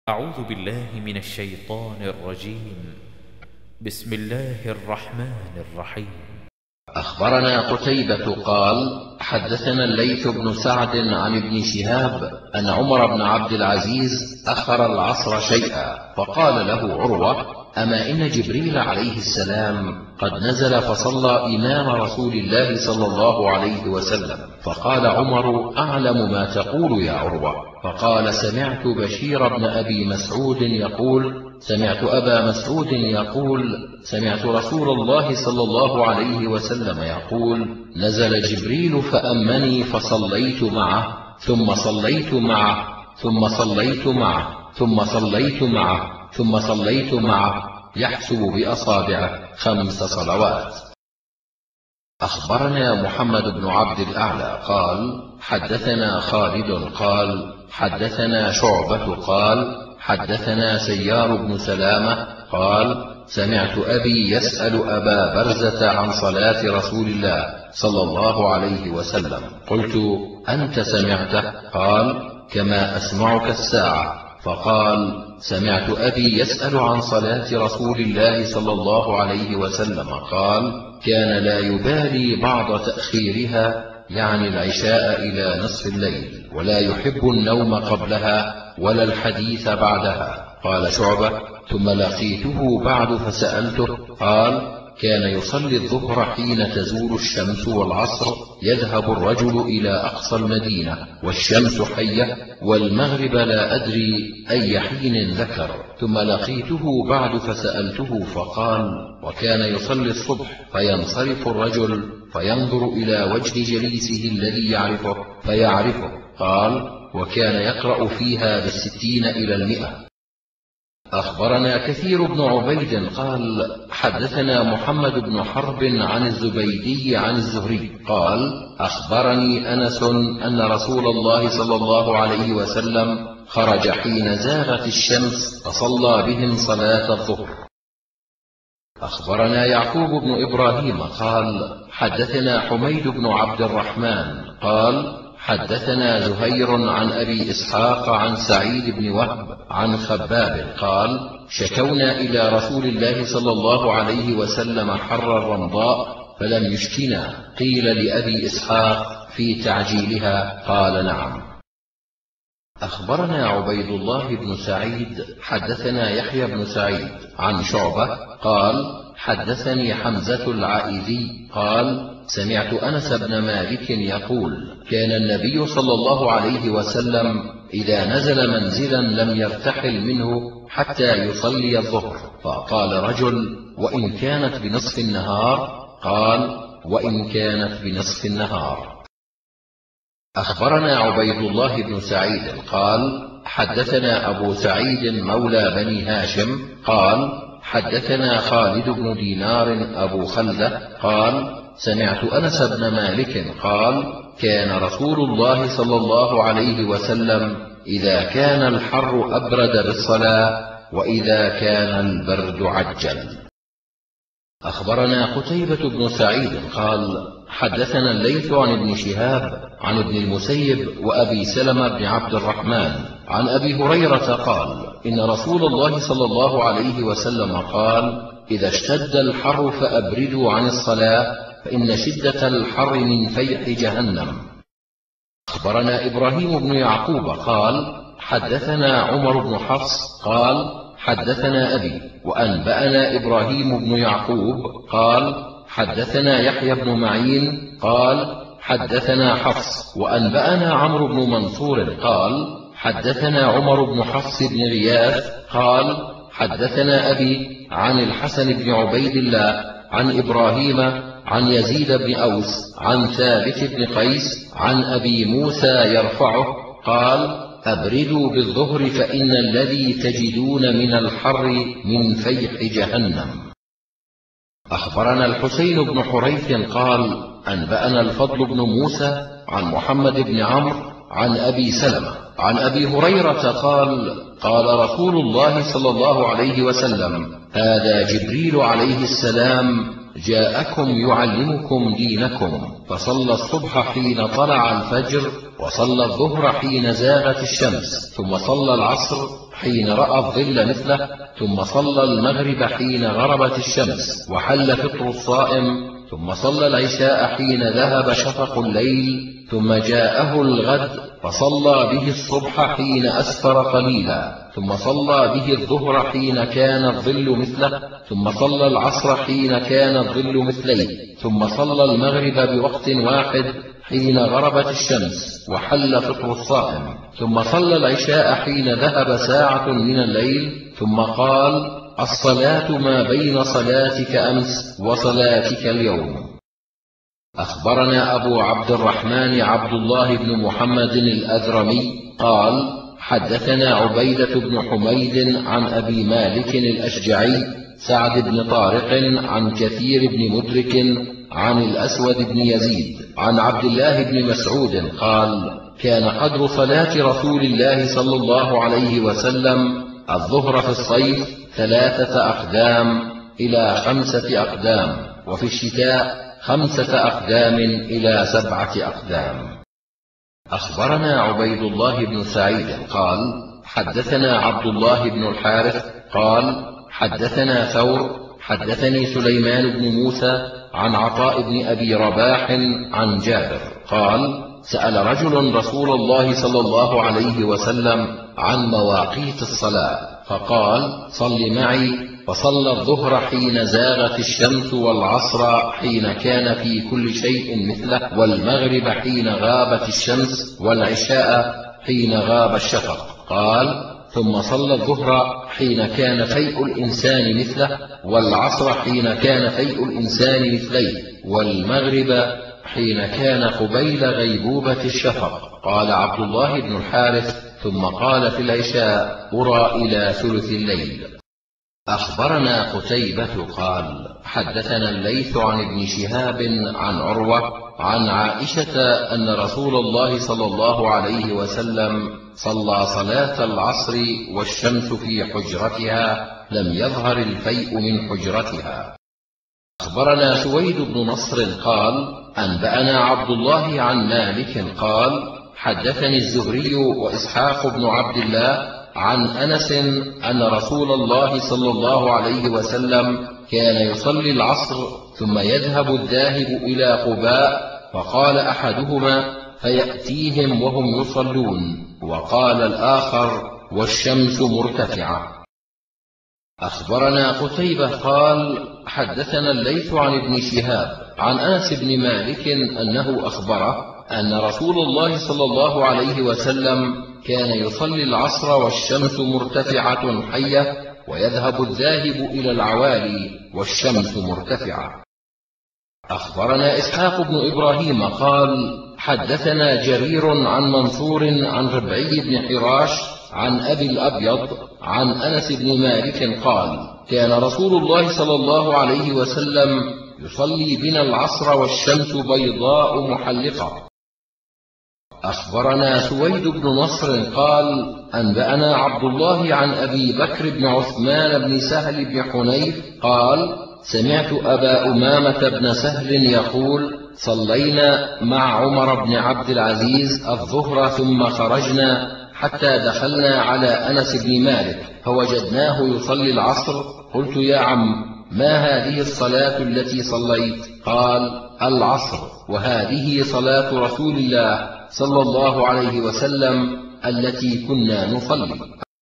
أعوذ بالله من الشيطان الرجيم. بسم الله الرحمن الرحيم. أخبرنا قتيبة قال: حدثنا الليث بن سعد عن ابن شهاب أن عمر بن عبد العزيز أخر العصر شيئا، فقال له عروة: أما إن جبريل عليه السلام قد نزل فصلى إمام رسول الله صلى الله عليه وسلم. فقال عمر: أعلم ما تقول يا عروة. فقال: سمعت بشير بن أبي مسعود يقول: سمعت أبا مسعود يقول: سمعت رسول الله صلى الله عليه وسلم يقول: نزل جبريل فأمني فصليت معه، ثم صليت معه، ثم صليت معه، ثم صليت معه، ثم صليت معه، يحسب بأصابعه 5 صلوات. أخبرنا محمد بن عبد الأعلى قال: حدثنا خالد قال: حدثنا شعبة قال: حدثنا سيار بن سلامة قال: سمعت أبي يسأل أبا برزة عن صلاة رسول الله صلى الله عليه وسلم. قلت: أنت سمعته؟ قال: كما أسمعك الساعة. فقال: سمعت أبي يسأل عن صلاة رسول الله صلى الله عليه وسلم قال: كان لا يبالي بعض تأخيرها، يعني العشاء، إلى نصف الليل، ولا يحب النوم قبلها ولا الحديث بعدها. قال شعبة: ثم لقيته بعد فسألته، قال: كان يصلي الظهر حين تزول الشمس، والعصر يذهب الرجل إلى أقصى المدينة والشمس حية، والمغرب لا أدري أي حين ذكر. ثم لقيته بعد فسألته فقال: وكان يصلي الصبح فينصرف الرجل فينظر إلى وجه جليسه الذي يعرفه فيعرفه. قال: وكان يقرأ فيها ب60 إلى 100. أخبرنا كثير بن عبيد قال: حدثنا محمد بن حرب عن الزبيدي عن الزهري قال: أخبرني أنس أن رسول الله صلى الله عليه وسلم خرج حين زاغت الشمس فصلى بهم صلاة الظهر. أخبرنا يعقوب بن إبراهيم قال: حدثنا حميد بن عبد الرحمن قال: حدثنا زهير عن أبي إسحاق عن سعيد بن وهب عن خباب قال: شكونا إلى رسول الله صلى الله عليه وسلم حر الرمضاء فلم يشكنا. قيل لأبي إسحاق: في تعجيلها؟ قال: نعم. أخبرنا عبيد الله بن سعيد حدثنا يحيى بن سعيد عن شعبة قال: حدثني حمزة العائذي قال: سمعت أنس بن مالك يقول: كان النبي صلى الله عليه وسلم إذا نزل منزلا لم يرتحل منه حتى يصلي الظهر. فقال رجل: وإن كانت بنصف النهار؟ قال: وإن كانت بنصف النهار. أخبرنا عبيد الله بن سعيد قال: حدثنا أبو سعيد مولى بني هاشم قال: حدثنا خالد بن دينار أبو خلدة قال: سمعت أنس بن مالك قال: كان رسول الله صلى الله عليه وسلم إذا كان الحر أبرد بالصلاة، وإذا كان البرد عجل. أخبرنا قتيبة بن سعيد قال: حدثنا الليث عن ابن شهاب عن ابن المسيب وأبي سلمة بن عبد الرحمن عن أبي هريرة قال: إن رسول الله صلى الله عليه وسلم قال: إذا اشتد الحر فأبردوا عن الصلاة، فإن شدة الحر من فيح جهنم. أخبرنا إبراهيم بن يعقوب قال: حدثنا عمر بن حفص قال: حدثنا أبي، وأنبأنا إبراهيم بن يعقوب قال: حدثنا يحيى بن معين قال: حدثنا حفص، وأنبأنا عمرو بن منصور قال: حدثنا عمر بن حفص بن غياث قال: حدثنا أبي عن الحسن بن عبيد الله عن إبراهيم عن يزيد بن أوس عن ثابت بن قيس عن أبي موسى يرفعه قال: أبردوا بالظهر فإن الذي تجدون من الحر من فيح جهنم. أخبرنا الحسين بن حريث قال: أنبأنا الفضل بن موسى عن محمد بن عمرو عن أبي سلمة عن أبي هريرة قال: قال رسول الله صلى الله عليه وسلم: هذا جبريل عليه السلام جاءكم يعلمكم دينكم. فصلى الصبح حين طلع الفجر، وصلى الظهر حين زاغت الشمس، ثم صلى العصر حين رأى الظل مثله، ثم صلى المغرب حين غربت الشمس وحل فطر الصائم، ثم صلى العشاء حين ذهب شفق الليل، ثم جاءه الغد فصلى به الصبح حين أسفر قليلا، ثم صلى به الظهر حين كان الظل مثله، ثم صلى العصر حين كان الظل مثليه، ثم صلى المغرب بوقت واحد حين غربت الشمس وحل فطر الصائم، ثم صلى العشاء حين ذهب ساعة من الليل، ثم قال: الصلاة ما بين صلاتك أمس وصلاتك اليوم. أخبرنا أبو عبد الرحمن عبد الله بن محمد الأذرمي قال: حدثنا عبيدة بن حميد عن أبي مالك الأشجعي سعد بن طارق عن كثير بن مدرك عن الأسود بن يزيد عن عبد الله بن مسعود قال: كان قدر صلاة رسول الله صلى الله عليه وسلم الظهر في الصيف 3 أقدام إلى 5 أقدام، وفي الشتاء 5 أقدام إلى 7 أقدام. أخبرنا عبيد الله بن سعيد قال: حدثنا عبد الله بن الحارث قال: حدثنا ثور حدثني سليمان بن موسى عن عطاء بن أبي رباح عن جابر قال: سأل رجل رسول الله صلى الله عليه وسلم عن مواقيت الصلاة، فقال: صل معي، فصلى الظهر حين زاغت الشمس، والعصر حين كان في كل شيء مثله، والمغرب حين غابت الشمس، والعشاء حين غاب الشفق. قال: ثم صلى الظهر حين كان فيء الإنسان مثله، والعصر حين كان فيء الإنسان مثليه، والمغرب حين كان قبيل غيبوبة الشفق. قال عبد الله بن الحارث: ثم قال في العشاء: أرى إلى ثلث الليل. أخبرنا قتيبة قال: حدثنا الليث عن ابن شهاب عن عروة عن عائشة أن رسول الله صلى الله عليه وسلم صلى صلاة العصر والشمس في حجرتها، لم يظهر الفيء من حجرتها. أخبرنا سويد بن نصر قال: أنبأنا عبد الله عن مالك قال: حدثني الزهري وإسحاق بن عبد الله عن أنس أن رسول الله صلى الله عليه وسلم كان يصلي العصر ثم يذهب الذاهب إلى قباء، فقال أحدهما: فيأتيهم وهم يصلون، وقال الآخر: والشمس مرتفعة. أخبرنا قتيبة قال: حدثنا الليث عن ابن شهاب عن أنس بن مالك أنه أخبره أن رسول الله صلى الله عليه وسلم كان يصلي العصر والشمس مرتفعة حية، ويذهب الذاهب إلى العوالي والشمس مرتفعة. أخبرنا إسحاق بن إبراهيم قال: حدثنا جرير عن منصور عن ربعي بن حراش عن أبي الأبيض عن أنس بن مالك قال: كان رسول الله صلى الله عليه وسلم يصلي بنا العصر والشمس بيضاء محلقة. أخبرنا سويد بن نصر قال: أنبأنا عبد الله عن أبي بكر بن عثمان بن سهل بن حنيف قال: سمعت أبا أمامة بن سهل يقول: صلينا مع عمر بن عبد العزيز الظهر ثم خرجنا حتى دخلنا على أنس بن مالك فوجدناه يصلي العصر. قلت: يا عم، ما هذه الصلاة التي صليت؟ قال: العصر، وهذه صلاة رسول الله صلى الله عليه وسلم التي كنا نصلي.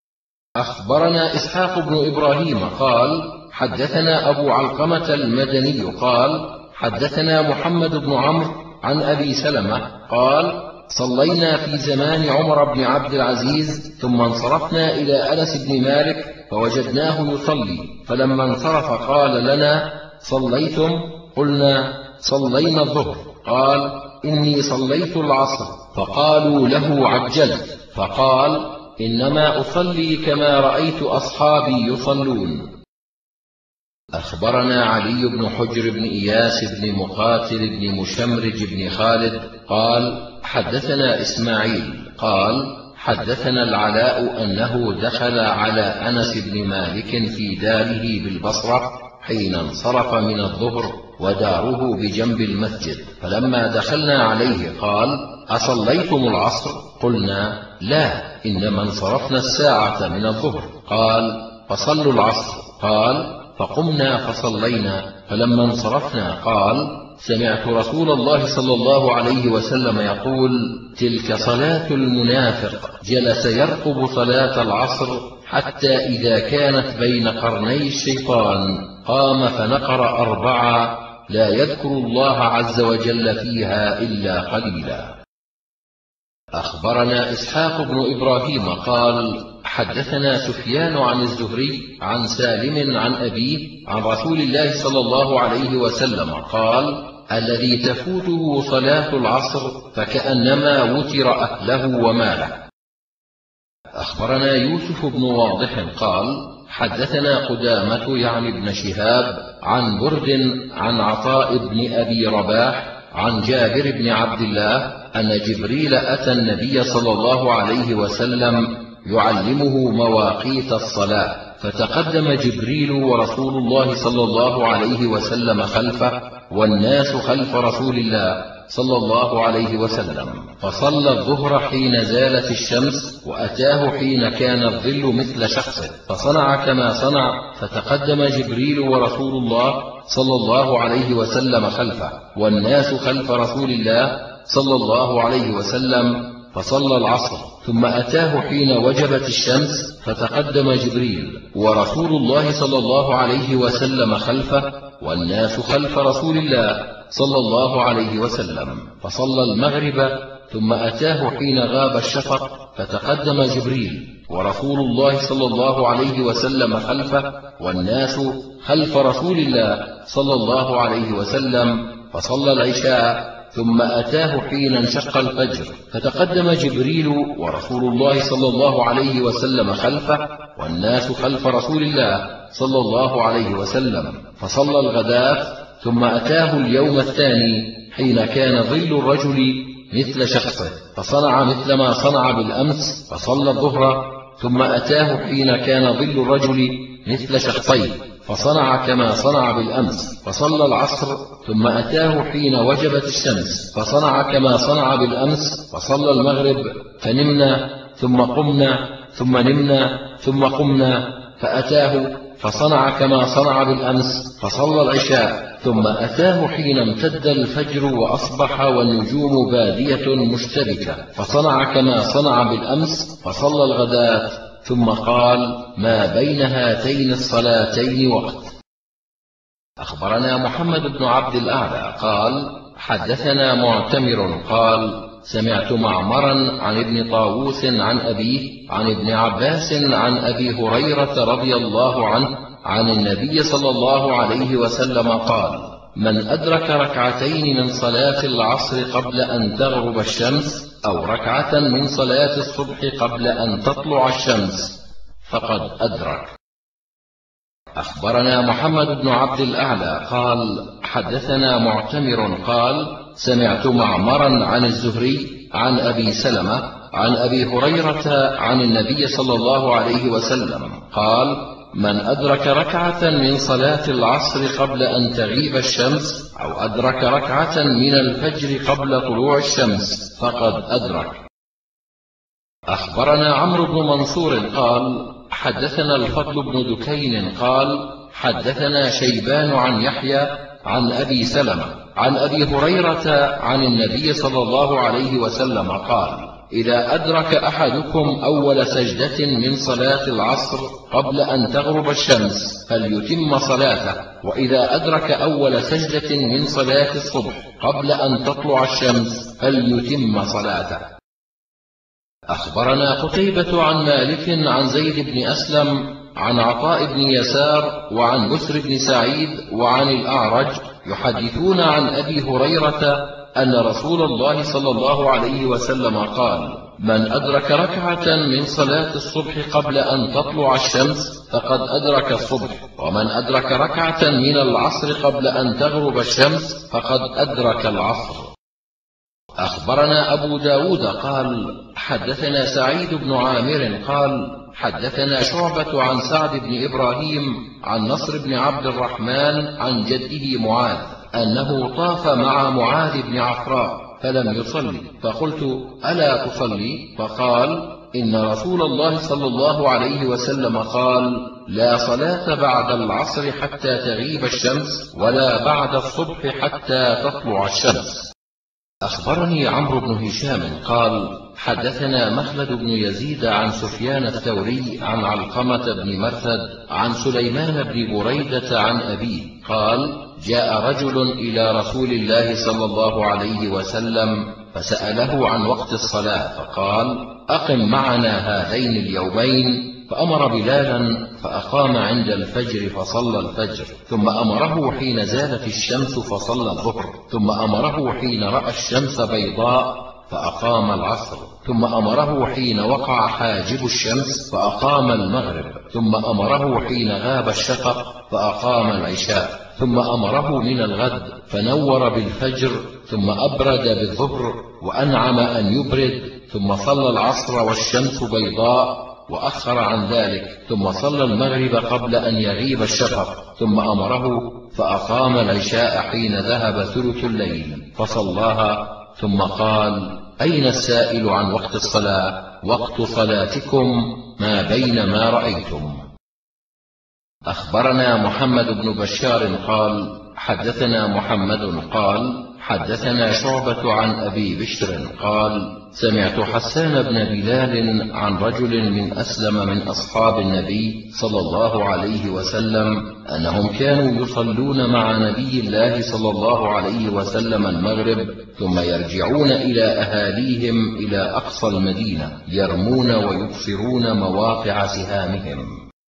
أخبرنا إسحاق بن إبراهيم قال: حدثنا أبو علقمة المدني قال: حدثنا محمد بن عمرو عن أبي سلمة قال: صلينا في زمان عمر بن عبد العزيز ثم انصرفنا إلى أنس بن مالك فوجدناه يصلي، فلما انصرف قال لنا: صليتم؟ قلنا: صلينا الظهر. قال: إني صليت العصر. فقالوا له: عجلت. فقال: إنما أصلي كما رأيت أصحابي يصلون. أخبرنا علي بن حجر بن إياس بن مقاتل بن مشمرج بن خالد قال: حدثنا إسماعيل قال: حدثنا العلاء أنه دخل على أنس بن مالك في داره بالبصرة حين انصرف من الظهر، وداره بجنب المسجد، فلما دخلنا عليه قال: أصليتم العصر؟ قلنا: لا، إنما انصرفنا الساعة من الظهر. قال: فصلوا العصر. قال: فقمنا فصلينا. فلما انصرفنا قال: سمعت رسول الله صلى الله عليه وسلم يقول: تلك صلاة المنافق، جلس يرقب صلاة العصر حتى إذا كانت بين قرني الشيطان قام فنقر 4 لا يذكر الله عز وجل فيها إلا قليلا. أخبرنا إسحاق بن إبراهيم قال: حدثنا سفيان عن الزهري عن سالم عن أبيه عن رسول الله صلى الله عليه وسلم قال: الذي تفوته صلاة العصر فكأنما وتر أهله وماله. أخبرنا يوسف بن واضح قال: حدثنا قدامة يعني ابن شهاب عن برد عن عطاء بن أبي رباح عن جابر بن عبد الله أن جبريل أتى النبي صلى الله عليه وسلم يعلمه مواقيت الصلاة، فتقدم جبريل ورسول الله صلى الله عليه وسلم خلفه، والناس خلف رسول الله صلى الله عليه وسلم، فصلى الظهر حين زالت الشمس، وأتاه حين كان الظل مثل شخصه، فصنع كما صنع، فتقدم جبريل ورسول الله صلى الله عليه وسلم خلفه، والناس خلف رسول الله صلى الله عليه وسلم، فصلى العصر، ثم أتاه حين وجبت الشمس، فتقدم جبريل ورسول الله صلى الله عليه وسلم خلفه، والناس خلف رسول الله صلى الله عليه وسلم، فصلى المغرب، ثم أتاه حين غاب الشفق، فتقدم جبريل ورسول الله صلى الله عليه وسلم خلفه، والناس خلف رسول الله صلى الله عليه وسلم، فصلى العشاء، ثم أتاه حين انشق الفجر، فتقدم جبريل ورسول الله صلى الله عليه وسلم خلفه، والناس خلف رسول الله صلى الله عليه وسلم، فصلى الغداة، ثم أتاه اليوم الثاني حين كان ظل الرجل مثل شخصه، فصنع مثل ما صنع بالأمس، فصلى الظهر، ثم أتاه حين كان ظل الرجل مثل شخصيه، فصنع كما صنع بالأمس، فصلى العصر، ثم أتاه حين وجبت الشمس، فصنع كما صنع بالأمس، فصلى المغرب، فنمنا ثم قمنا ثم نمنا ثم قمنا، فأتاه فصنع كما صنع بالأمس، فصلى العشاء، ثم أتاه حين امتد الفجر وأصبح والنجوم بادية مشتبكة، فصنع كما صنع بالأمس، فصلى الغداة، ثم قال: ما بين هاتين الصلاتين وقت. أخبرنا محمد بن عبد الأعلى قال: حدثنا معتمر قال: سمعت معمرا عن ابن طاووس عن أبيه عن ابن عباس عن أبي هريرة رضي الله عنه عن النبي صلى الله عليه وسلم قال: من أدرك ركعتين من صلاة العصر قبل أن تغرب الشمس، أو ركعة من صلاة الصبح قبل أن تطلع الشمس، فقد أدرك. أخبرنا محمد بن عبد الأعلى قال: حدثنا معتمر قال: سمعت معمرا عن الزهري عن أبي سلمة عن أبي هريرة عن النبي صلى الله عليه وسلم قال: من أدرك ركعة من صلاة العصر قبل أن تغيب الشمس، أو أدرك ركعة من الفجر قبل طلوع الشمس، فقد أدرك. أخبرنا عمرو بن منصور قال: حدثنا الفضل بن دكين قال: حدثنا شيبان عن يحيى عن أبي سلمة عن أبي هريرة عن النبي صلى الله عليه وسلم قال: إذا أدرك أحدكم أول سجدة من صلاة العصر قبل أن تغرب الشمس فليتم صلاته، وإذا أدرك أول سجدة من صلاة الصبح قبل أن تطلع الشمس فليتم صلاته. أخبرنا قتيبة عن مالك عن زيد بن أسلم عن عطاء بن يسار وعن بسر بن سعيد وعن الأعرج يحدثون عن أبي هريرة أن رسول الله صلى الله عليه وسلم قال: من أدرك ركعة من صلاة الصبح قبل أن تطلع الشمس فقد أدرك الصبح، ومن أدرك ركعة من العصر قبل أن تغرب الشمس فقد أدرك العصر. أخبرنا أبو داود قال: حدثنا سعيد بن عامر قال: حدثنا شعبة عن سعد بن إبراهيم عن نصر بن عبد الرحمن عن جده معاذ أنه طاف مع معاذ بن عفراء، فلم يصلي، فقلت: ألا تصلي؟ فقال: إن رسول الله صلى الله عليه وسلم قال: لا صلاة بعد العصر حتى تغيب الشمس، ولا بعد الصبح حتى تطلع الشمس. أخبرني عمرو بن هشام قال: حدثنا مخلد بن يزيد عن سفيان الثوري عن علقمة بن مرثد عن سليمان بن بريدة عن أبيه قال: جاء رجل إلى رسول الله صلى الله عليه وسلم فسأله عن وقت الصلاة، فقال: أقم معنا هذين اليومين. فأمر بلالا فأقام عند الفجر فصلى الفجر، ثم أمره حين زالت الشمس فصلى الظهر، ثم أمره حين رأى الشمس بيضاء فأقام العصر، ثم أمره حين وقع حاجب الشمس فأقام المغرب، ثم أمره حين غاب الشفق فأقام العشاء، ثم أمره من الغد فنور بالفجر، ثم أبرد بالظهر وأنعم أن يبرد، ثم صلى العصر والشمس بيضاء وأخر عن ذلك، ثم صلى المغرب قبل أن يغيب الشفق، ثم أمره فأقام العشاء حين ذهب ثلث الليل فصلاها، ثم قال: أين السائل عن وقت الصلاة؟ وقت صلاتكم ما بين ما رأيتم. أخبرنا محمد بن بشار قال: حدثنا محمد قال: حدثنا شعبة عن أبي بشر قال: سمعت حسان بن بلال عن رجل من أسلم من أصحاب النبي صلى الله عليه وسلم أنهم كانوا يصلون مع نبي الله صلى الله عليه وسلم المغرب، ثم يرجعون إلى أهاليهم إلى أقصى المدينة يرمون ويبصرون مواقع سهامهم.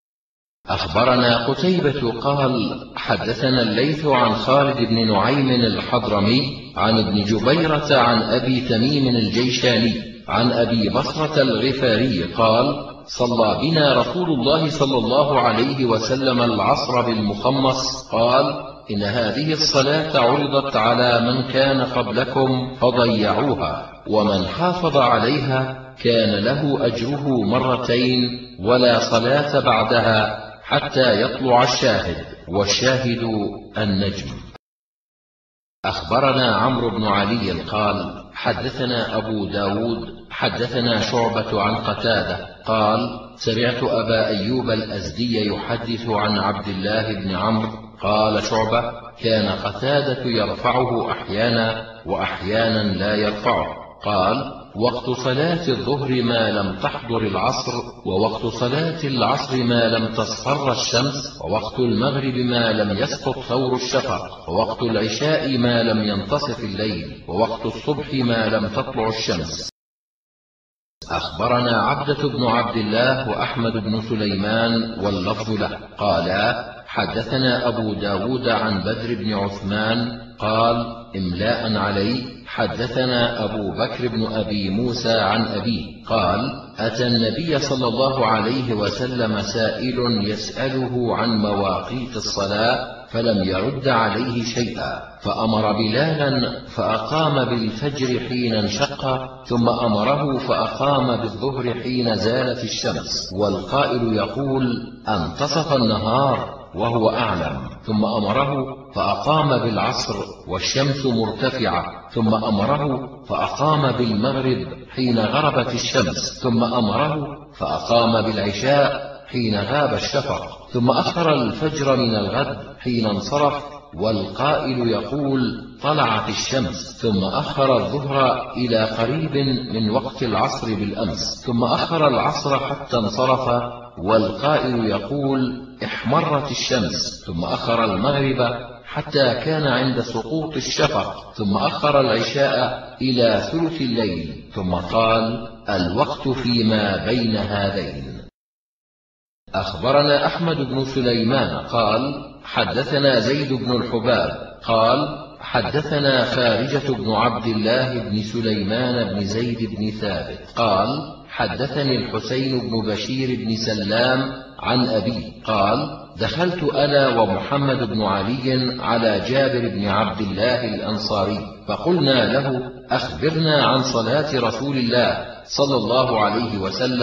أخبرنا قتيبة قال: حدثنا الليث عن خالد بن نعيم الحضرمي عن ابن جبيرة عن أبي تميم الجيشاني عن أبي بصرة الغفاري قال: صلى بنا رسول الله صلى الله عليه وسلم العصر بالمخمص، قال: إن هذه الصلاة عرضت على من كان قبلكم فضيعوها، ومن حافظ عليها كان له أجره مرتين، ولا صلاة بعدها حتى يطلع الشاهد، والشاهد النجم. أخبرنا عمرو بن علي قال: حدثنا أبو داود حدثنا شعبة عن قتادة قال: سمعت أبا أيوب الأزدي يحدث عن عبد الله بن عمرو قال شعبة: كان قتادة يرفعه أحيانا وأحيانا لا يرفعه. قال: وقت صلاة الظهر ما لم تحضر العصر، ووقت صلاة العصر ما لم تصفر الشمس، ووقت المغرب ما لم يسقط ثور الشفق، ووقت العشاء ما لم ينتصف الليل، ووقت الصبح ما لم تطلع الشمس. أخبرنا عبدة بن عبد الله وأحمد بن سليمان واللفظ له قالا: حدثنا أبو داود عن بدر بن عثمان قال إملاء عليه: حدثنا أبو بكر بن أبي موسى عن أبيه قال: أتى النبي صلى الله عليه وسلم سائل يسأله عن مواقيت الصلاة فلم يرد عليه شيئا، فأمر بلالا فأقام بالفجر حين انشق، ثم أمره فأقام بالظهر حين زالت الشمس، والقائل يقول: انتصف النهار وهو أعلم، ثم أمره فأقام بالعصر والشمس مرتفعة، ثم أمره فأقام بالمغرب حين غربت الشمس، ثم أمره فأقام بالعشاء حين غاب الشفق، ثم أخر الفجر من الغد حين انصرف، والقائل يقول: طلعت الشمس، ثم أخر الظهر إلى قريب من وقت العصر بالأمس، ثم أخر العصر حتى انصرف، والقائل يقول: احمرت الشمس، ثم أخر المغرب حتى كان عند سقوط الشفق، ثم أخر العشاء إلى ثلث الليل، ثم قال: الوقت فيما بين هذين. أخبرنا أحمد بن سليمان قال: حدثنا زيد بن الحباب قال: حدثنا خارجة بن عبد الله بن سليمان بن زيد بن ثابت قال: حدثني الحسين بن بشير بن سلام عن أبي قال: دخلت أنا ومحمد بن علي على جابر بن عبد الله الأنصاري، فقلنا له: أخبرنا عن صلاة رسول الله صلى الله عليه وسلم،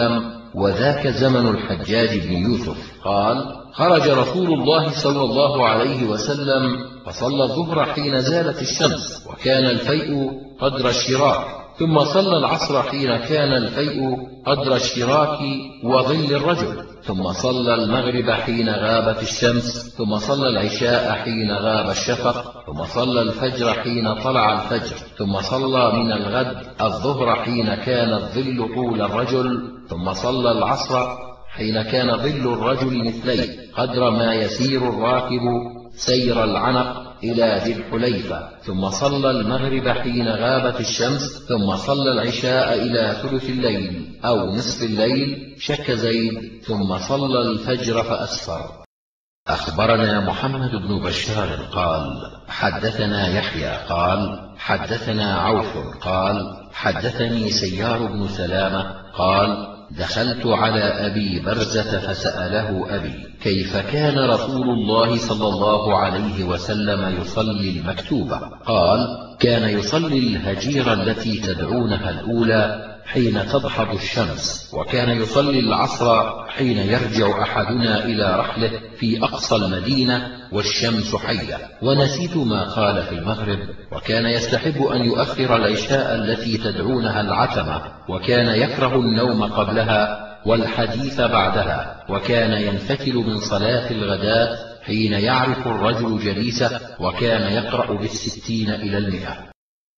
وذاك زمن الحجاج بن يوسف. قال: خرج رسول الله صلى الله عليه وسلم فصلى الظهر حين زالت الشمس وكان الفيء قدر الشراك، ثم صلى العصر حين كان الفيء قدر الشراك وظل الرجل، ثم صلى المغرب حين غابت الشمس، ثم صلى العشاء حين غاب الشفق، ثم صلى الفجر حين طلع الفجر، ثم صلى من الغد الظهر حين كان الظل طول الرجل، ثم صلى العصر حين كان ظل الرجل مثليه قدر ما يسير الراكب سير العنق إلى ذي الحليفة، ثم صلى المغرب حين غابت الشمس، ثم صلى العشاء إلى ثلث الليل أو نصف الليل، شك زيد، ثم صلى الفجر فأسفر. أخبرنا محمد بن بشار قال: حدثنا يحيى قال: حدثنا عوف قال: حدثني سيار بن سلامة قال: دخلت على أبي برزة فسأله أبي: كيف كان رسول الله صلى الله عليه وسلم يصلي المكتوبة؟ قال: كان يصلي الهجيرة التي تدعونها الأولى حين تضحض الشمس، وكان يصلي العصر حين يرجع أحدنا إلى رحله في أقصى المدينة والشمس حية، ونسيت ما قال في المغرب، وكان يستحب أن يؤخر العشاء التي تدعونها العتمة، وكان يكره النوم قبلها والحديث بعدها، وكان ينفتل من صلاة الغداة حين يعرف الرجل جليسه، وكان يقرأ بالستين إلى 100.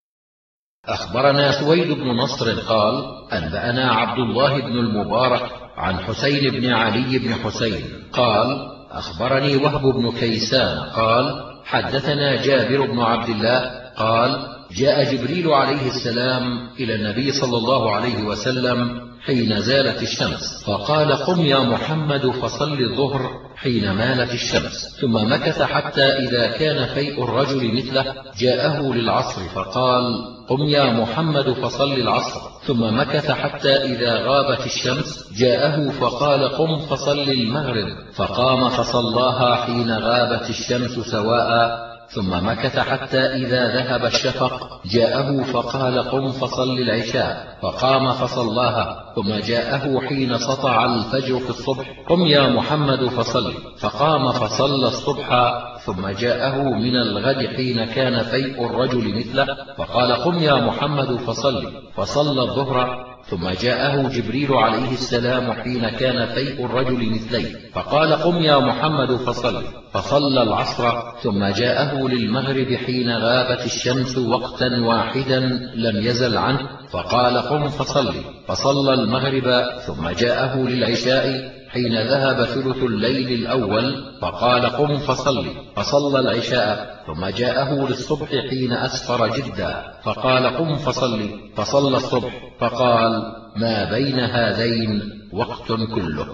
أخبرنا سويد بن نصر قال: أنبأنا عبد الله بن المبارك عن حسين بن علي بن حسين قال: أخبرني وهب بن كيسان قال: حدثنا جابر بن عبد الله قال: جاء جبريل عليه السلام إلى النبي صلى الله عليه وسلم حين زالت الشمس، فقال: قم يا محمد فصل الظهر حين مالت الشمس، ثم مكث حتى إذا كان فيء الرجل مثله جاءه للعصر فقال: قم يا محمد فصل العصر، ثم مكث حتى إذا غابت الشمس جاءه فقال: قم فصل المغرب، فقام فصلاها حين غابت الشمس سواء، ثم مكث حتى إذا ذهب الشفق جاءه فقال: قم فصل العشاء، فقام فصلاها، ثم جاءه حين سطع الفجر في الصبح: قم يا محمد فصل، فقام فصلى الصبح، ثم جاءه من الغد حين كان فيء الرجل مثله فقال: قم يا محمد فصل، فصلى الظهر، ثم جاءه جبريل عليه السلام حين كان فيء الرجل مثليه فقال: قم يا محمد فصل، فصلى العصر، ثم جاءه للمغرب حين غابت الشمس وقتا واحدا لم يزل عنه فقال: قم فصل، فصلى المغرب، ثم جاءه للعشاء حين ذهب ثلث الليل الأول فقال: قم فصل، فصلى العشاء، ثم جاءه للصبح حين أسفر جدا فقال: قم فصل، فصلى الصبح، فقال: ما بين هذين وقت كله.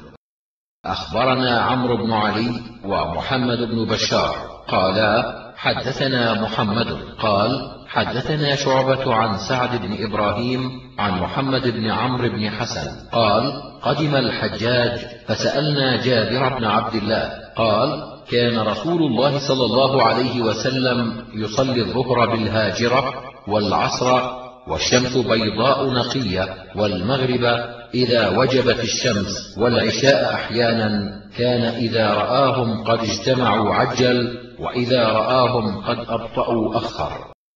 أخبرنا عمرو بن علي ومحمد بن بشار قالا: حدثنا محمد قال: حدثنا شعبة عن سعد بن إبراهيم عن محمد بن عمرو بن حسن قال: قدم الحجاج فسألنا جابر بن عبد الله قال: كان رسول الله صلى الله عليه وسلم يصلي الظهر بالهاجرة والعصر والشمس بيضاء نقية، والمغرب إذا وجبت الشمس، والعشاء أحيانا كان إذا رآهم قد اجتمعوا عجل، وإذا رآهم قد أبطأوا أخر.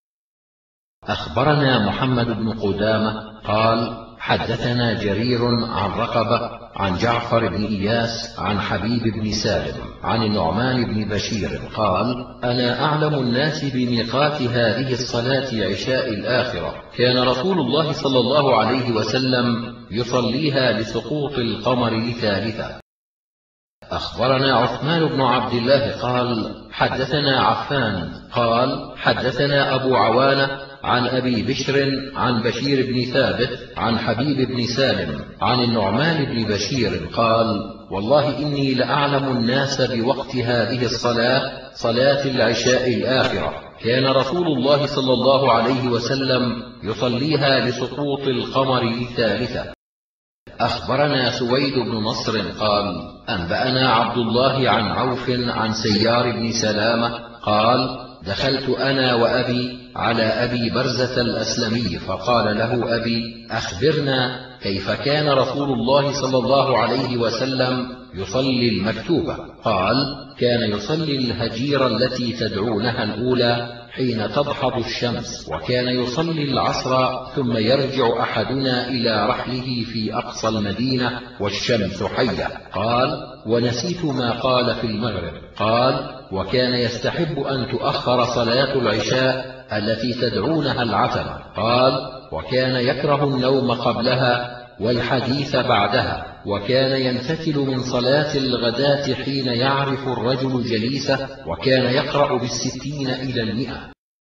أخبرنا محمد بن قدامة قال: حدثنا جرير عن رقبة عن جعفر بن إياس عن حبيب بن سالم عن النعمان بن بشير قال: أنا أعلم الناس بميقات هذه الصلاة عشاء الآخرة، كان رسول الله صلى الله عليه وسلم يصليها لسقوط القمر لثالثة. أخبرنا عثمان بن عبد الله قال: حدثنا عفان قال: حدثنا أبو عوانة عن أبي بشر عن بشير بن ثابت عن حبيب بن سالم عن النعمان بن بشير قال: والله إني لأعلم الناس بوقت هذه الصلاة، صلاة العشاء الآخرة، كان رسول الله صلى الله عليه وسلم يصليها لسقوط القمر الثالثة. أخبرنا سويد بن نصر قال: أنبأنا عبد الله عن عوف عن سيار بن سلامة قال: دخلت أنا وأبي على أبي برزة الأسلمي فقال له أبي: أخبرنا كيف كان رسول الله صلى الله عليه وسلم يصلي المكتوبة؟ قال: كان يصلي الهجيرة التي تدعونها الأولى حين تضحض الشمس، وكان يصلي العصر ثم يرجع أحدنا إلى رحله في أقصى المدينة والشمس حية. قال: ونسيت ما قال في المغرب. قال: وكان يستحب أن تؤخر صلاة العشاء التي تدعونها العتمة. قال: وكان يكره النوم قبلها والحديث بعدها، وكان ينفتل من صلاة الغداة حين يعرف الرجل جليسه، وكان يقرأ بالستين إلى 100.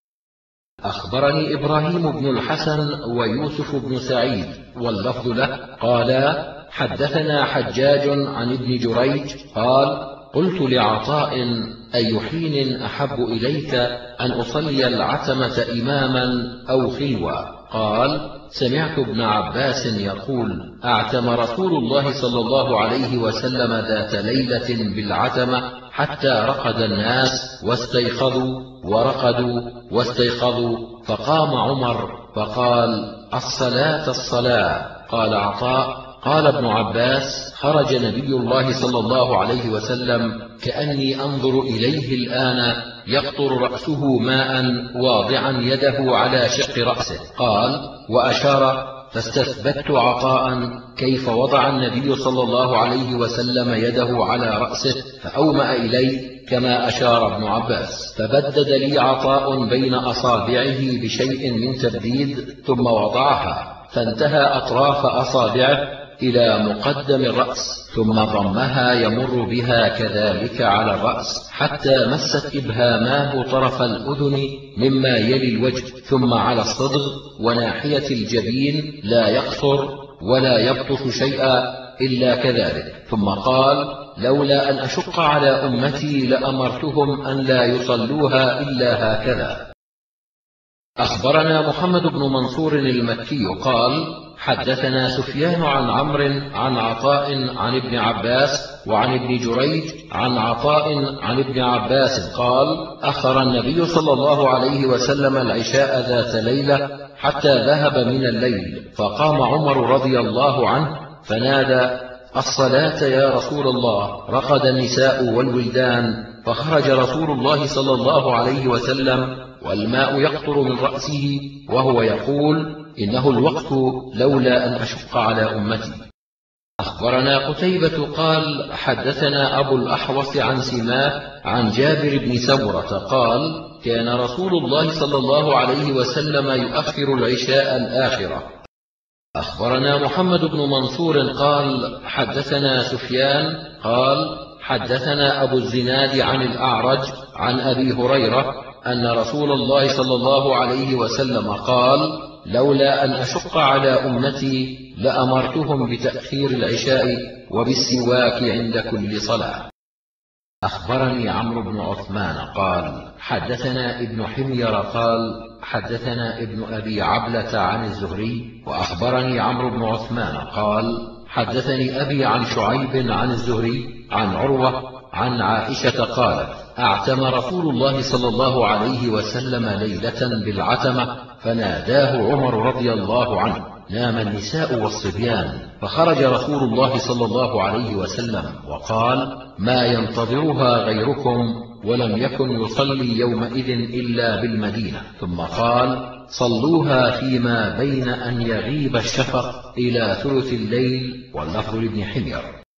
أخبرني إبراهيم بن الحسن ويوسف بن سعيد واللفظ له قالا: حدثنا حجاج عن ابن جريج قال: قلت لعطاء: أي حين أحب إليك أن أصلي العتمة إماما أو خلوة؟ قال: سمعت ابن عباس يقول: أعتم رسول الله صلى الله عليه وسلم ذات ليلة بالعتمة حتى رقد الناس واستيقظوا ورقدوا واستيقظوا، فقام عمر فقال: الصلاة الصلاة. قال عطاء: قال ابن عباس: خرج نبي الله صلى الله عليه وسلم كأني أنظر إليه الآن يقطر رأسه ماء واضعا يده على شق رأسه. قال: وأشار، فاستثبت عطاء كيف وضع النبي صلى الله عليه وسلم يده على رأسه، فأومأ إلي كما أشار ابن عباس، فبدد لي عطاء بين أصابعه بشيء من تبديد ثم وضعها، فانتهى أطراف أصابعه إلى مقدم الرأس، ثم ضمها يمر بها كذلك على الرأس حتى مست إبهاماه طرف الأذن مما يلي الوجه، ثم على الصدغ وناحية الجبين لا يقصر ولا يبطش شيئا إلا كذلك. ثم قال: لولا أن أشق على أمتي لأمرتهم أن لا يصلوها إلا هكذا. أخبرنا محمد بن منصور المكي قال: حدثنا سفيان عن عمرو عن عطاء عن ابن عباس وعن ابن جريج عن عطاء عن ابن عباس قال: أخر النبي صلى الله عليه وسلم العشاء ذات ليلة حتى ذهب من الليل، فقام عمر رضي الله عنه فنادى: الصلاة يا رسول الله. رقد النساء والولدان، فخرج رسول الله صلى الله عليه وسلم والماء يقطر من رأسه وهو يقول: إنه الوقت لولا أن أشق على أمتي. أخبرنا قتيبة قال: حدثنا أبو الأحوص عن سماه عن جابر بن سمرة قال: كان رسول الله صلى الله عليه وسلم يؤخر العشاء الآخرة. أخبرنا محمد بن منصور قال: حدثنا سفيان قال: حدثنا أبو الزناد عن الأعرج عن أبي هريرة أن رسول الله صلى الله عليه وسلم قال: لولا أن أشق على أمتي لأمرتهم بتأخير العشاء وبالسواك عند كل صلاة. أخبرني عمرو بن عثمان قال: حدثنا ابن حمير قال: حدثنا ابن أبي عبلة عن الزهري. وأخبرني عمرو بن عثمان قال: حدثني أبي عن شعيب عن الزهري عن عروة عن عائشة قالت: أعتم رسول الله صلى الله عليه وسلم ليلة بالعتمة فناداه عمر رضي الله عنه. نام النساء والصبيان، فخرج رسول الله صلى الله عليه وسلم وقال: ما ينتظرها غيركم، ولم يكن يصلي يومئذ إلا بالمدينة. ثم قال: صلوها فيما بين أن يغيب الشفق إلى ثلث الليل. واللفظ لابن حمير.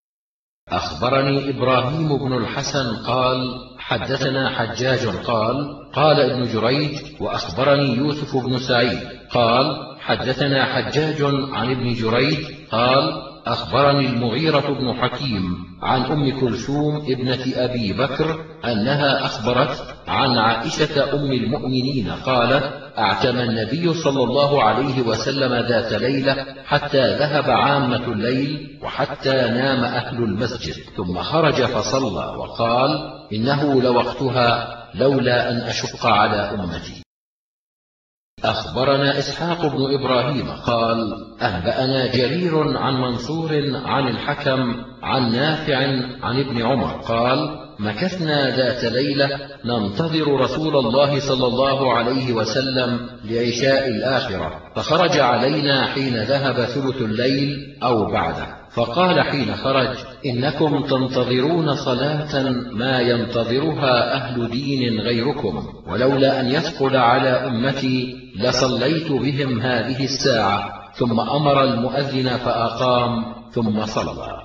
أخبرني إبراهيم بن الحسن قال: حدثنا حجاج قال: قال ابن جريج: وأخبرني يوسف بن سعيد قال: حدثنا حجاج عن ابن جريج قال: أخبرني المغيرة بن حكيم عن أم كلثوم ابنة أبي بكر أنها أخبرت عن عائشة أم المؤمنين قالت: أعتم النبي صلى الله عليه وسلم ذات ليلة حتى ذهب عامة الليل وحتى نام أهل المسجد، ثم خرج فصلى وقال: إنه لوقتها لولا أن أشق على أمتي. أخبرنا إسحاق بن إبراهيم قال أنبأنا جرير عن منصور عن الحكم عن نافع عن ابن عمر قال مكثنا ذات ليلة ننتظر رسول الله صلى الله عليه وسلم لعشاء الآخرة، فخرج علينا حين ذهب ثلث الليل أو بعده، فقال حين خرج إنكم تنتظرون صلاة ما ينتظرها أهل دين غيركم، ولولا أن يثقل على أمتي لصليت بهم هذه الساعة. ثم أمر المؤذن فأقام ثم صلى.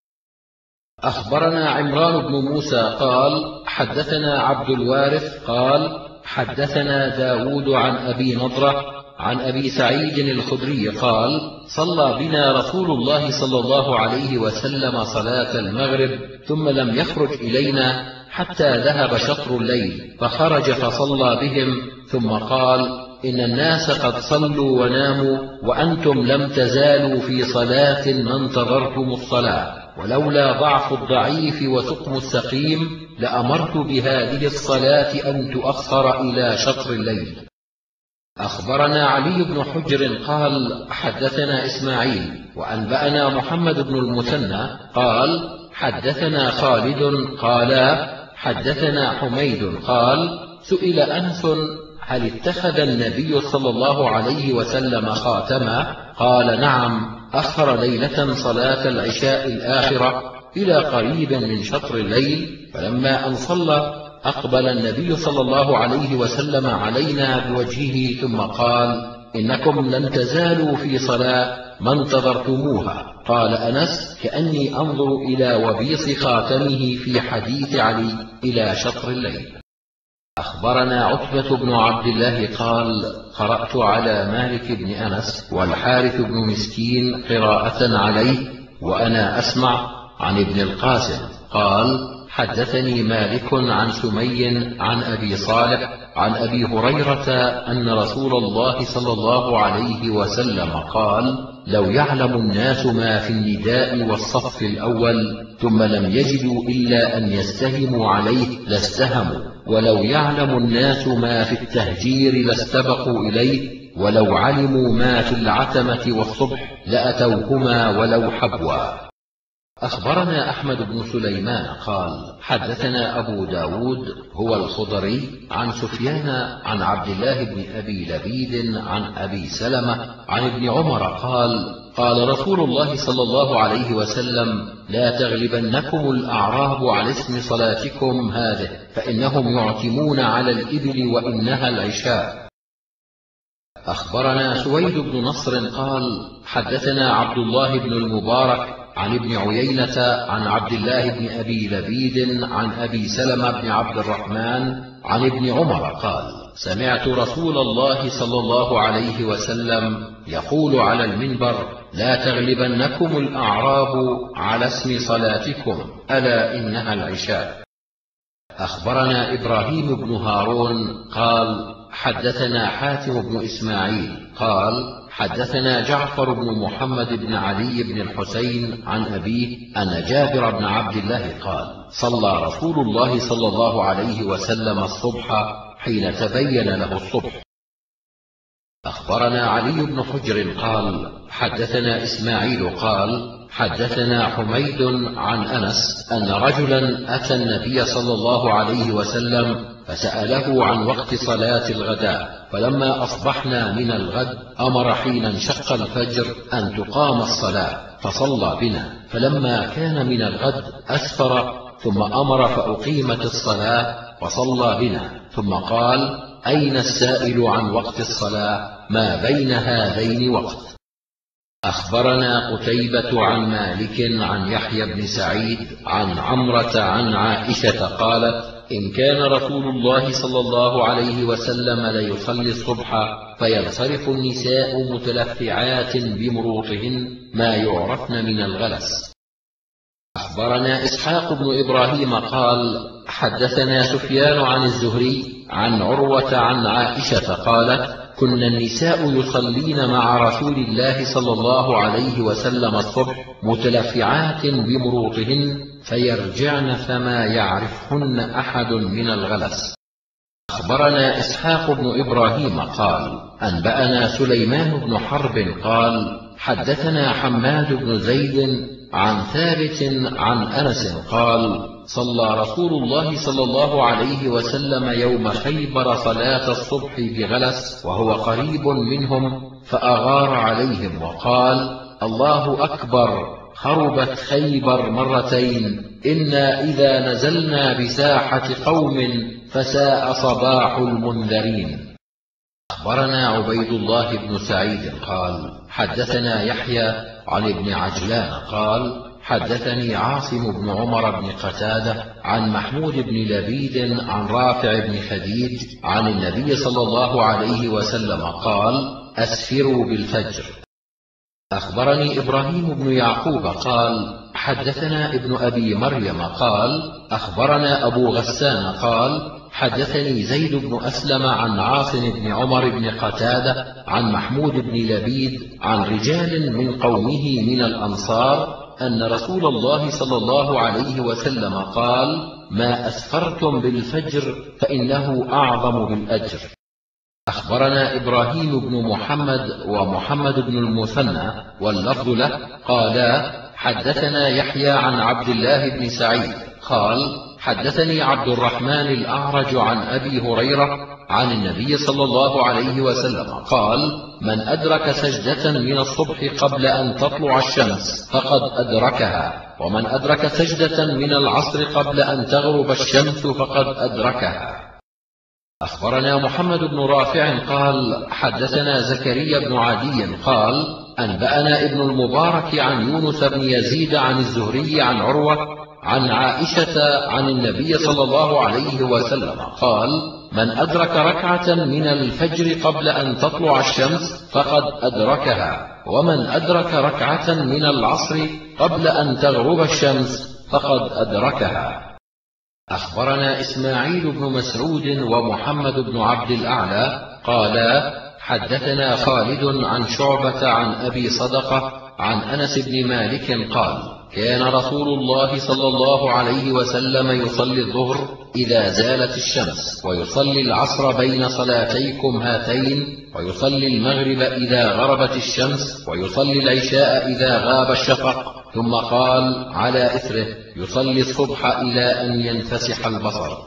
أخبرنا عمران بن موسى قال حدثنا عبد الوارث قال حدثنا داود عن أبي نضرة عن أبي سعيد الخدري قال صلى بنا رسول الله صلى الله عليه وسلم صلاة المغرب ثم لم يخرج إلينا حتى ذهب شطر الليل، فخرج فصلى بهم ثم قال إن الناس قد صلوا وناموا وأنتم لم تزالوا في صلاة ما انتظرتم الصلاة، ولولا ضعف الضعيف وسقم السقيم لأمرت بهذه الصلاة أن تؤخر إلى شطر الليل. أخبرنا علي بن حجر قال حدثنا إسماعيل وأنبأنا محمد بن المثنى قال حدثنا خالد قالا حدثنا حميد قال سئل أنس هل اتخذ النبي صلى الله عليه وسلم خاتما؟ قال نعم، أخر ليلة صلاة العشاء الآخرة إلى قريب من شطر الليل، فلما أن صلى أقبل النبي صلى الله عليه وسلم علينا بوجهه ثم قال إنكم لن تزالوا في صلاة ما انتظرتموها. قال أنس كأني أنظر إلى وبيص خاتمه في حديث علي إلى شطر الليل. أخبرنا عتبة بن عبد الله قال قرأت على مالك بن أنس والحارث بن مسكين قراءة عليه وأنا أسمع عن ابن القاسم قال حدثني مالك عن سمي عن أبي صالح عن أبي هريرة أن رسول الله صلى الله عليه وسلم قال لو يعلم الناس ما في النداء والصف الأول ثم لم يجدوا إلا أن يستهموا عليه لاستهموا، ولو يعلم الناس ما في التهجير لاستبقوا إليه، ولو علموا ما في العتمة والصبح لأتوهما ولو حبوا. أخبرنا أحمد بن سليمان قال حدثنا أبو داود هو الخضري عن سفيان عن عبد الله بن أبي لبيد عن أبي سلمة عن ابن عمر قال قال رسول الله صلى الله عليه وسلم لا تغلبنكم الأعراب على اسم صلاتكم هذه، فإنهم يعتمون على الإبل وإنها العشاء. أخبرنا سويد بن نصر قال حدثنا عبد الله بن المبارك عن ابن عيينة عن عبد الله بن أبي لبيد عن أبي سلمة بن عبد الرحمن عن ابن عمر قال سمعت رسول الله صلى الله عليه وسلم يقول على المنبر لا تغلبنكم الأعراب على اسم صلاتكم ألا إنها العشاء. أخبرنا إبراهيم بن هارون قال حدثنا حاتم بن إسماعيل قال حدثنا جعفر بن محمد بن علي بن الحسين عن أبيه أن جابر بن عبد الله قال صلى رسول الله صلى الله عليه وسلم الصبح حين تبين له الصبح. أخبرنا علي بن حجر قال حدثنا إسماعيل قال حدثنا حميد عن أنس أن رجلا أتى النبي صلى الله عليه وسلم فسأله عن وقت صلاة الغداء، فلما أصبحنا من الغد أمر حين انشق الفجر أن تقام الصلاة فصلى بنا، فلما كان من الغد أسفر ثم أمر فأقيمت الصلاة فصلى بنا، ثم قال أين السائل عن وقت الصلاة ما بين هذين وقت. أخبرنا قتيبة عن مالك عن يحيى بن سعيد عن عمرة عن عائشة قالت إن كان رسول الله صلى الله عليه وسلم ليصلي الصبح فينصرف النساء متلفعات بمروطهن ما يعرفن من الغلس. أخبرنا إسحاق بن إبراهيم قال حدثنا سفيان عن الزهري عن عروة عن عائشة قالت كنا النساء يصلين مع رسول الله صلى الله عليه وسلم الصبح متلفعات بمروطهن فيرجعن فما يعرفهن أحد من الغلس. أخبرنا إسحاق بن إبراهيم قال أنبأنا سليمان بن حرب قال حدثنا حماد بن زيد عن ثابت عن أنس قال صلى رسول الله صلى الله عليه وسلم يوم خيبر صلاة الصبح بغلس وهو قريب منهم، فأغار عليهم وقال الله أكبر، خربت خيبر مرتين، إنا إذا نزلنا بساحة قوم فساء صباح المنذرين. أخبرنا عبيد الله بن سعيد قال حدثنا يحيى عن ابن عجلان قال حدثني عاصم بن عمر بن قتادة عن محمود بن لبيد عن رافع بن خديج عن النبي صلى الله عليه وسلم قال أسفروا بالفجر. أخبرني إبراهيم بن يعقوب قال حدثنا ابن أبي مريم قال أخبرنا أبو غسان قال حدثني زيد بن أسلم عن عاصم بن عمر بن قتادة عن محمود بن لبيد عن رجال من قومه من الأنصار أن رسول الله صلى الله عليه وسلم قال ما أسفرتم بالفجر فإنه أعظم بالأجر. أخبرنا إبراهيم بن محمد ومحمد بن المثنى واللفظ له قالا حدثنا يحيى عن عبد الله بن سعيد قال حدثني عبد الرحمن الأعرج عن أبي هريرة عن النبي صلى الله عليه وسلم قال من أدرك سجدة من الصبح قبل أن تطلع الشمس فقد أدركها، ومن أدرك سجدة من العصر قبل أن تغرب الشمس فقد أدركها. أخبرنا محمد بن رافع قال حدثنا زكريا بن عدي قال أنبأنا ابن المبارك عن يونس بن يزيد عن الزهري عن عروة عن عائشة عن النبي صلى الله عليه وسلم قال من أدرك ركعة من الفجر قبل أن تطلع الشمس فقد أدركها، ومن أدرك ركعة من العصر قبل أن تغرب الشمس فقد أدركها. أخبرنا إسماعيل بن مسعود ومحمد بن عبد الأعلى قالا حدثنا خالد عن شعبة عن أبي صدقة عن أنس بن مالك قال كان رسول الله صلى الله عليه وسلم يصلي الظهر إذا زالت الشمس، ويصلي العصر بين صلاتيكم هاتين، ويصلي المغرب إذا غربت الشمس، ويصلي العشاء إذا غاب الشفق، ثم قال على إثره يصلي الصبح إلى أن ينفسح البصر.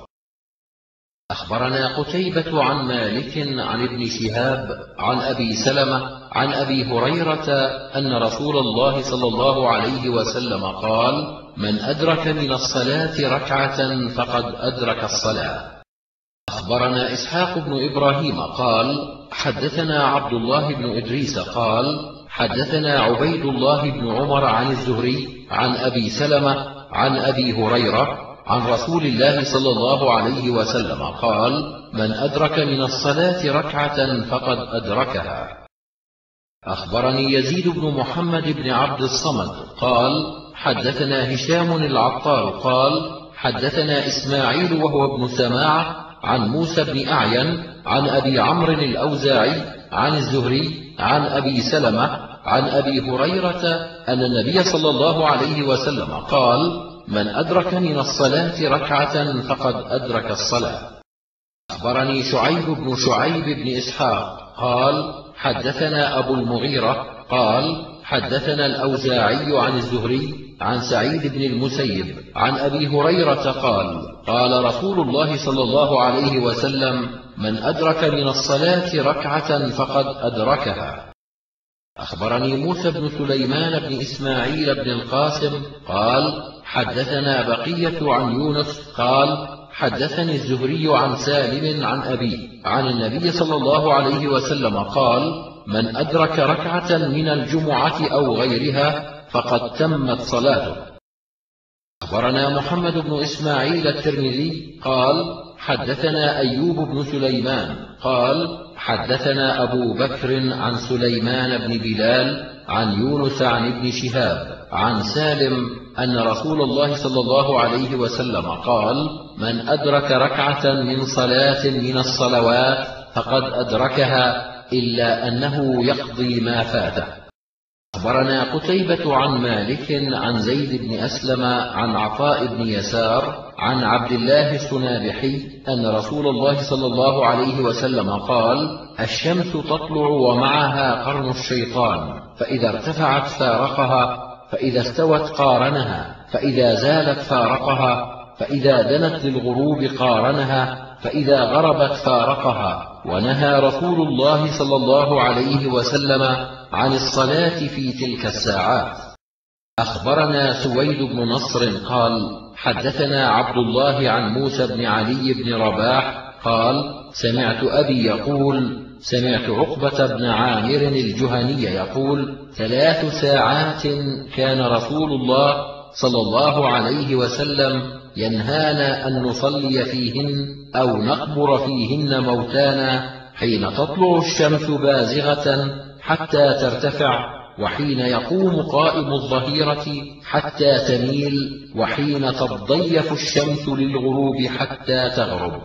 أخبرنا قتيبة عن مالك عن ابن شهاب عن أبي سلمة عن أبي هريرة أن رسول الله صلى الله عليه وسلم قال من أدرك من الصلاة ركعة فقد أدرك الصلاة. أخبرنا إسحاق بن إبراهيم قال حدثنا عبد الله بن إدريس قال حدثنا عبيد الله بن عمر عن الزهري عن أبي سلمة عن أبي هريرة عن رسول الله صلى الله عليه وسلم قال من أدرك من الصلاة ركعة فقد أدركها. أخبرني يزيد بن محمد بن عبد الصمد قال حدثنا هشام العطار قال حدثنا إسماعيل وهو ابن سماعة عن موسى بن أعين عن أبي عمرو الأوزاعي عن الزهري عن أبي سلمة عن أبي هريرة أن النبي صلى الله عليه وسلم قال من أدرك من الصلاة ركعة فقد أدرك الصلاة. أخبرني شعيب بن شعيب بن إسحاق قال حدثنا أبو المغيرة قال حدثنا الأوزاعي عن الزهري عن سعيد بن المسيب عن أبي هريرة قال قال رسول الله صلى الله عليه وسلم من أدرك من الصلاة ركعة فقد أدركها. أخبرني موسى بن سليمان بن إسماعيل بن القاسم قال حدثنا بقية عن يونس قال حدثني الزهري عن سالم عن أبيه عن النبي صلى الله عليه وسلم قال من أدرك ركعة من الجمعة أو غيرها فقد تمت صلاته. أخبرنا محمد بن إسماعيل الترمذي قال حدثنا أيوب بن سليمان قال حدثنا أبو بكر عن سليمان بن بلال عن يونس عن ابن شهاب عن سالم أن رسول الله صلى الله عليه وسلم قال من أدرك ركعة من صلاة من الصلوات فقد أدركها إلا أنه يقضي ما فاته. أخبرنا قتيبة عن مالك عن زيد بن أسلم عن عطاء بن يسار عن عبد الله السنابحي أن رسول الله صلى الله عليه وسلم قال: الشمس تطلع ومعها قرن الشيطان، فإذا ارتفعت فارقها، فإذا استوت قارنها، فإذا زالت فارقها، فإذا دنت للغروب قارنها، فإذا غربت فارقها. ونهى رسول الله صلى الله عليه وسلم عن الصلاة في تلك الساعات. أخبرنا سويد بن نصر قال: حدثنا عبد الله عن موسى بن علي بن رباح قال: سمعت أبي يقول: سمعت عقبة بن عامر الجهني يقول: 3 ساعات كان رسول الله صلى الله عليه وسلم ينهانا أن نصلي فيهن أو نقبر فيهن موتانا، حين تطلع الشمس بازغة حتى ترتفع، وحين يقوم قائم الظهيرة حتى تميل، وحين تضيف الشمس للغروب حتى تغرب.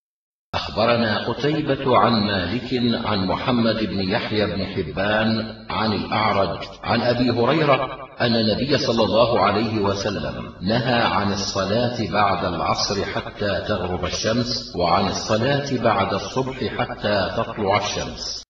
أخبرنا قتيبة عن مالك عن محمد بن يحيى بن حبان عن الأعرج عن أبي هريرة أن النبي صلى الله عليه وسلم نهى عن الصلاة بعد العصر حتى تغرب الشمس، وعن الصلاة بعد الصبح حتى تطلع الشمس.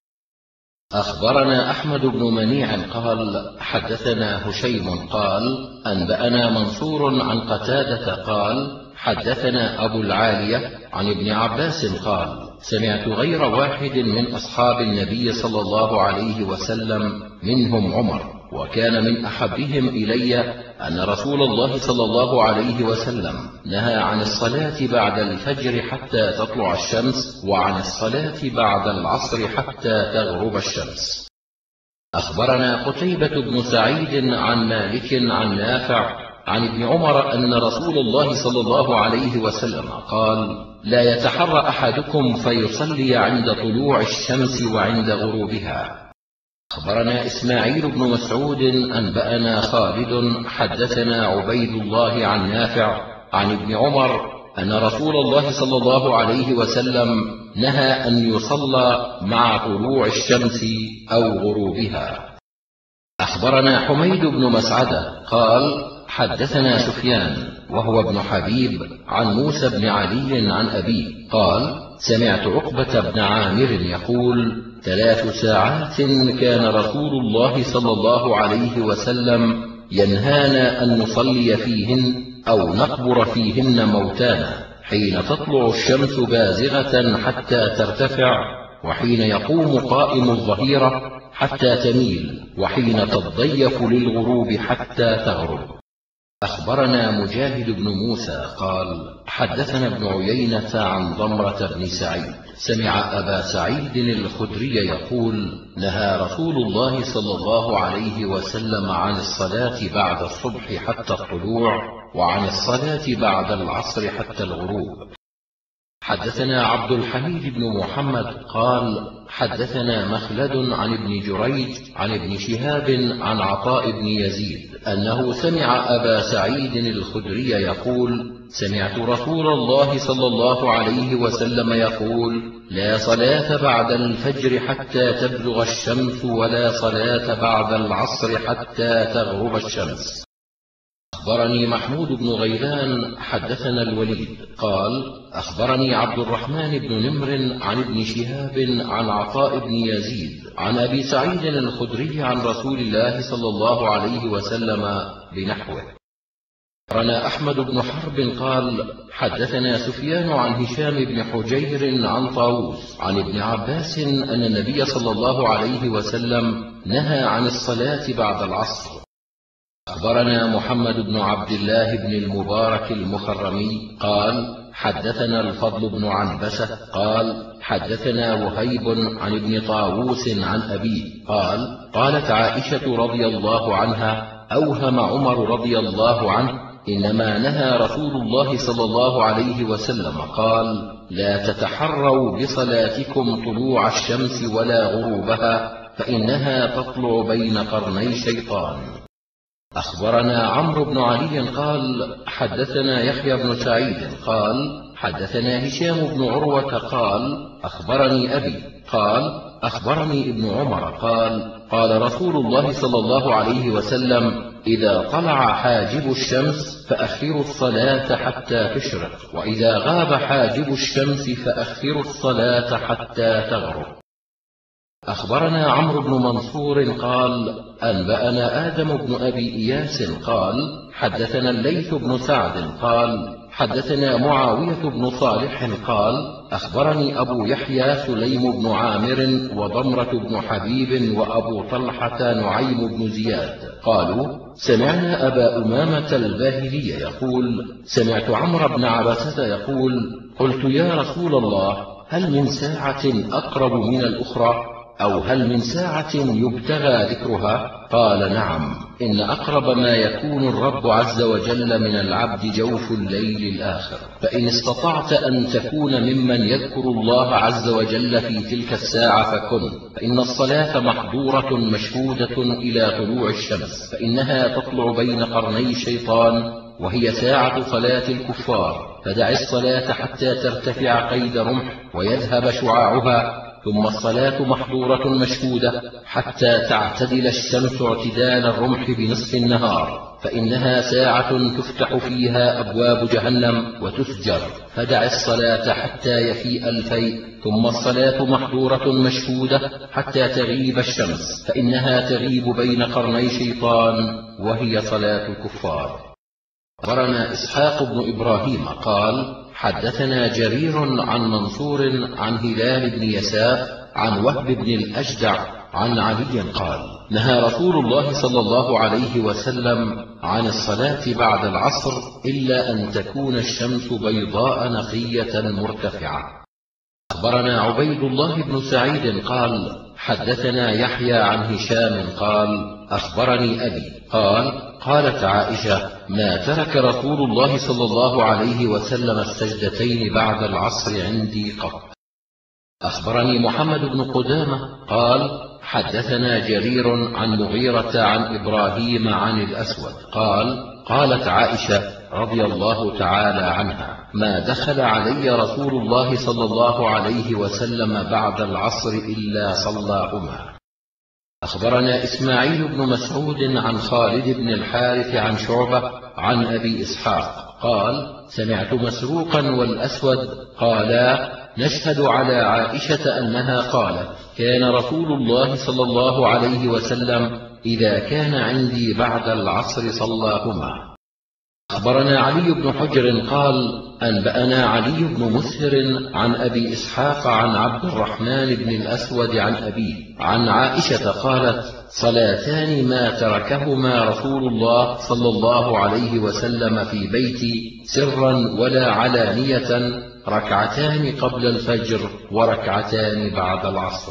أخبرنا أحمد بن منيع قال: حدثنا هشيم قال: أنبأنا منصور عن قتادة قال: حدثنا أبو العالية عن ابن عباس قال: سمعت غير واحد من أصحاب النبي صلى الله عليه وسلم منهم عمر، وكان من أحبهم إلي أن رسول الله صلى الله عليه وسلم نهى عن الصلاة بعد الفجر حتى تطلع الشمس، وعن الصلاة بعد العصر حتى تغرب الشمس. أخبرنا قتيبة بن سعيد عن مالك عن نافع عن ابن عمر أن رسول الله صلى الله عليه وسلم قال: لا يتحرى أحدكم فيصلي عند طلوع الشمس وعند غروبها. أخبرنا إسماعيل بن مسعود أنبأنا خالد حدثنا عبيد الله عن نافع عن ابن عمر أن رسول الله صلى الله عليه وسلم نهى أن يصلى مع طلوع الشمس أو غروبها. أخبرنا حميد بن مسعدة قال: حدثنا سفيان وهو ابن حبيب عن موسى بن علي عن أبيه قال: سمعت عقبة بن عامر يقول: 3 ساعات كان رسول الله صلى الله عليه وسلم ينهانا أن نصلي فيهن أو نقبر فيهن موتانا، حين تطلع الشمس بازغة حتى ترتفع، وحين يقوم قائم الظهيرة حتى تميل، وحين تضيف للغروب حتى تغرب. أخبرنا مجاهد بن موسى قال: حدثنا ابن عيينة عن ضمرة بن سعيد سمع أبا سعيد الخدري يقول: نهى رسول الله صلى الله عليه وسلم عن الصلاة بعد الصبح حتى الطلوع، وعن الصلاة بعد العصر حتى الغروب. حدثنا عبد الحميد بن محمد قال: حدثنا مخلد عن ابن جريج عن ابن شهاب عن عطاء بن يزيد أنه سمع أبا سعيد الخدري يقول: سمعت رسول الله صلى الله عليه وسلم يقول: لا صلاة بعد الفجر حتى تبلغ الشمس، ولا صلاة بعد العصر حتى تغرب الشمس. أخبرني محمود بن غيلان حدثنا الوليد قال: أخبرني عبد الرحمن بن نمر عن ابن شهاب عن عطاء بن يزيد عن أبي سعيد الخدري عن رسول الله صلى الله عليه وسلم بنحوه. أخبرنا أحمد بن حرب قال: حدثنا سفيان عن هشام بن حجير عن طاووس عن ابن عباس أن النبي صلى الله عليه وسلم نهى عن الصلاة بعد العصر. أخبرنا محمد بن عبد الله بن المبارك المخرمي قال: حدثنا الفضل بن عنبسة قال: حدثنا وهيب عن ابن طاووس عن أبيه قال: قالت عائشة رضي الله عنها: أوهم عمر رضي الله عنه: إنما نهى رسول الله صلى الله عليه وسلم قال: لا تتحروا بصلاتكم طلوع الشمس ولا غروبها، فإنها تطلع بين قرني شيطان. أخبرنا عمرو بن علي قال حدثنا يحيى بن سعيد قال حدثنا هشام بن عروة قال أخبرني أبي قال أخبرني ابن عمر قال قال رسول الله صلى الله عليه وسلم إذا طلع حاجب الشمس فأخروا الصلاة حتى تشرق، وإذا غاب حاجب الشمس فأخروا الصلاة حتى تغرب. أخبرنا عمرو بن منصور قال أنبأنا آدم بن أبي إياس قال حدثنا الليث بن سعد قال حدثنا معاوية بن صالح قال أخبرني أبو يحيى سليم بن عامر وضمرة بن حبيب وأبو طلحة نعيم بن زياد قالوا سمعنا أبا أمامة الباهلي يقول سمعت عمرو بن عبسة يقول قلت يا رسول الله هل من ساعة أقرب من الأخرى أو هل من ساعة يبتغى ذكرها؟ قال نعم، إن أقرب ما يكون الرب عز وجل من العبد جوف الليل الآخر، فإن استطعت أن تكون ممن يذكر الله عز وجل في تلك الساعة فكن، فإن الصلاة محظورة مشهودة إلى طلوع الشمس، فإنها تطلع بين قرني الشيطان وهي ساعة صلاة الكفار، فدع الصلاة حتى ترتفع قيد رمح ويذهب شعاعها، ثم الصلاة محظورة مشهودة حتى تعتدل الشمس اعتدال الرمح بنصف النهار، فإنها ساعة تفتح فيها أبواب جهنم وتسجر، فدع الصلاة حتى يفيء الفيء، ثم الصلاة محظورة مشهودة حتى تغيب الشمس، فإنها تغيب بين قرني شيطان وهي صلاة الكفار. أخبرنا إسحاق بن إبراهيم قال حدثنا جرير عن منصور عن هلال بن يساف عن وهب بن الأجدع عن علي قال نهى رسول الله صلى الله عليه وسلم عن الصلاة بعد العصر إلا أن تكون الشمس بيضاء نقية مرتفعة. أخبرنا عبيد الله بن سعيد قال حدثنا يحيى عن هشام قال أخبرني أبي قال قالت عائشة ما ترك رسول الله صلى الله عليه وسلم السجدتين بعد العصر عندي قط. أخبرني محمد بن قدامة قال حدثنا جرير عن مغيرة عن إبراهيم عن الأسود قال قالت عائشة رضي الله تعالى عنها ما دخل علي رسول الله صلى الله عليه وسلم بعد العصر إلا صلاهما. أخبرنا إسماعيل بن مسعود عن خالد بن الحارث عن شعبة عن أبي إسحاق قال سمعت مسروقا والأسود قالا نشهد على عائشة أنها قالت كان رسول الله صلى الله عليه وسلم إذا كان عندي بعد العصر صلاهما. أخبرنا علي بن حجر قال أنبأنا علي بن مسهر عن أبي إسحاق عن عبد الرحمن بن الأسود عن أبيه عن عائشة قالت صلاتان ما تركهما رسول الله صلى الله عليه وسلم في بيتي سرا ولا علانية ركعتان قبل الفجر وركعتان بعد العصر.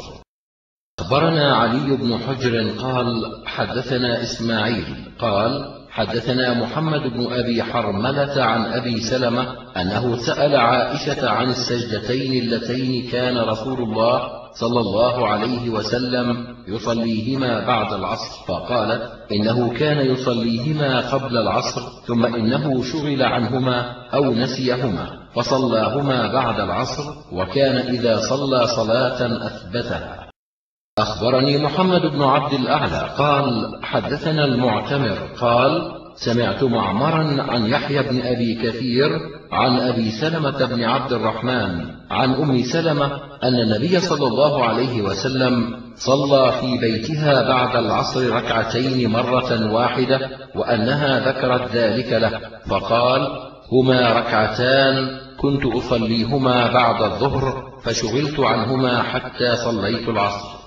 أخبرنا علي بن حجر قال حدثنا إسماعيل قال حدثنا محمد بن أبي حرملة عن أبي سلمة أنه سأل عائشة عن السجدتين اللتين كان رسول الله صلى الله عليه وسلم يصليهما بعد العصر، فقالت إنه كان يصليهما قبل العصر ثم إنه شغل عنهما أو نسيهما فصلاهما بعد العصر، وكان إذا صلى صلاة أثبتها. أخبرني محمد بن عبد الأعلى قال حدثنا المعتمر قال سمعت معمرا عن يحيى بن أبي كثير عن أبي سلمة بن عبد الرحمن عن أم سلمة أن النبي صلى الله عليه وسلم صلى في بيتها بعد العصر ركعتين مرة واحدة، وأنها ذكرت ذلك له فقال هما ركعتان كنت أصليهما بعد الظهر فشغلت عنهما حتى صليت العصر.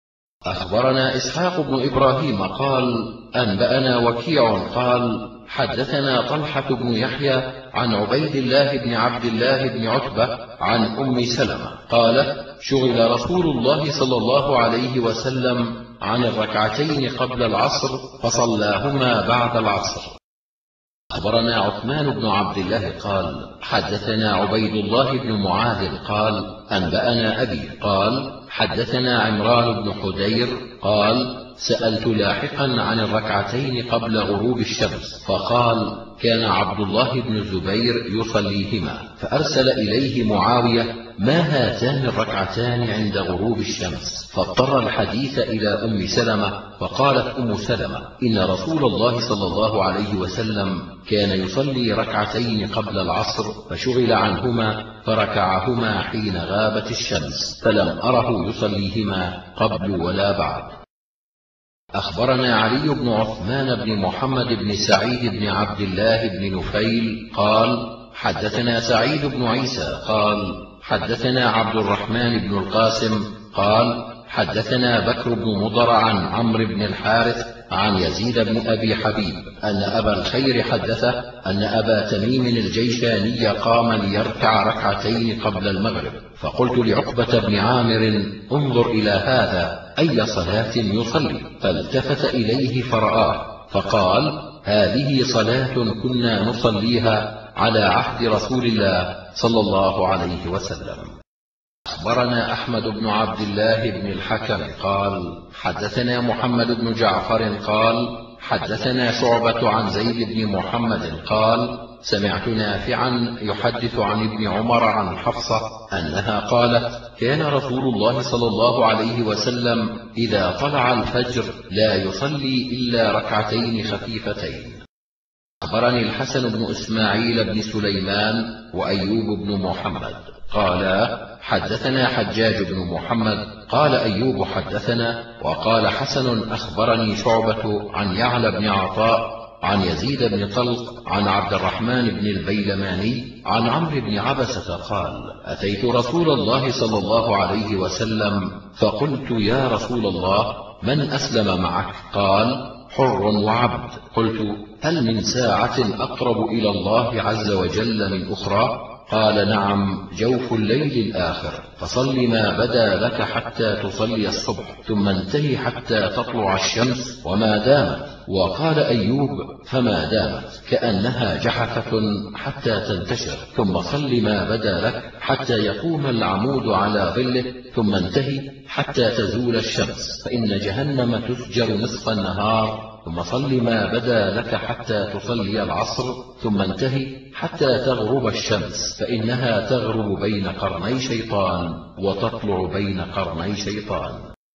أخبرنا إسحاق بن إبراهيم قال أنبأنا وكيع قال حدثنا طلحة بن يحيى عن عبيد الله بن عبد الله بن عتبة عن أم سلمة قالت شغل رسول الله صلى الله عليه وسلم عن الركعتين قبل العصر فصلاهما بعد العصر. أخبرنا عثمان بن عبد الله قال حدثنا عبيد الله بن معاذ قال أنبأنا أبي قال حدثنا عمران بن حدير قال سألت لاحقا عن الركعتين قبل غروب الشمس، فقال: كان عبد الله بن الزبير يصليهما، فأرسل إليه معاوية: ما هاتان الركعتان عند غروب الشمس؟ فاضطر الحديث إلى أم سلمة، فقالت أم سلمة: إن رسول الله صلى الله عليه وسلم كان يصلي ركعتين قبل العصر فشغل عنهما فركعهما حين غابت الشمس، فلم أره يصليهما قبل ولا بعد. أخبرنا علي بن عثمان بن محمد بن سعيد بن عبد الله بن نفيل قال: حدثنا سعيد بن عيسى قال: حدثنا عبد الرحمن بن القاسم قال: حدثنا بكر بن مضر عن عمرو بن الحارث عن يزيد بن أبي حبيب أن أبا الخير حدثه أن أبا تميم الجيشاني قام ليركع ركعتين قبل المغرب، فقلت لعقبة بن عامر: انظر إلى هذا أي صلاة يصلي؟ فالتفت إليه فرآه، فقال: هذه صلاة كنا نصليها على عهد رسول الله صلى الله عليه وسلم. أخبرنا أحمد بن عبد الله بن الحكم قال: حدثنا محمد بن جعفر قال: حدثنا شعبة عن زيد بن محمد قال: سمعت نافعا يحدث عن ابن عمر عن حفصة أنها قالت: كان رسول الله صلى الله عليه وسلم إذا طلع الفجر لا يصلي إلا ركعتين خفيفتين. أخبرني الحسن بن إسماعيل بن سليمان وأيوب بن محمد قالا: حدثنا حجاج بن محمد قال أيوب حدثنا، وقال حسن: أخبرني شعبة عن يعلى بن عطاء عن يزيد بن طلق عن عبد الرحمن بن البيلماني عن عمرو بن عبسة قال: أتيت رسول الله صلى الله عليه وسلم فقلت: يا رسول الله، من أسلم معك؟ قال: حر وعبد. قلت: هل من ساعة أقرب إلى الله عز وجل من أخرى؟ قال: نعم، جوف الليل الآخر، فصل ما بدا لك حتى تصلي الصبح، ثم انتهي حتى تطلع الشمس وما دامت. وقال أيوب: فما دامت كأنها جحفة حتى تنتشر، ثم صل ما بدا لك حتى يقوم العمود على ظله، ثم انتهي حتى تزول الشمس، فإن جهنم تسجر نصف النهار. ثم صل ما بدا لك حتى تصلي العصر، ثم انتهي حتى تغرب الشمس، فإنها تغرب بين قرني شيطان وتطلع بين قرني شيطان.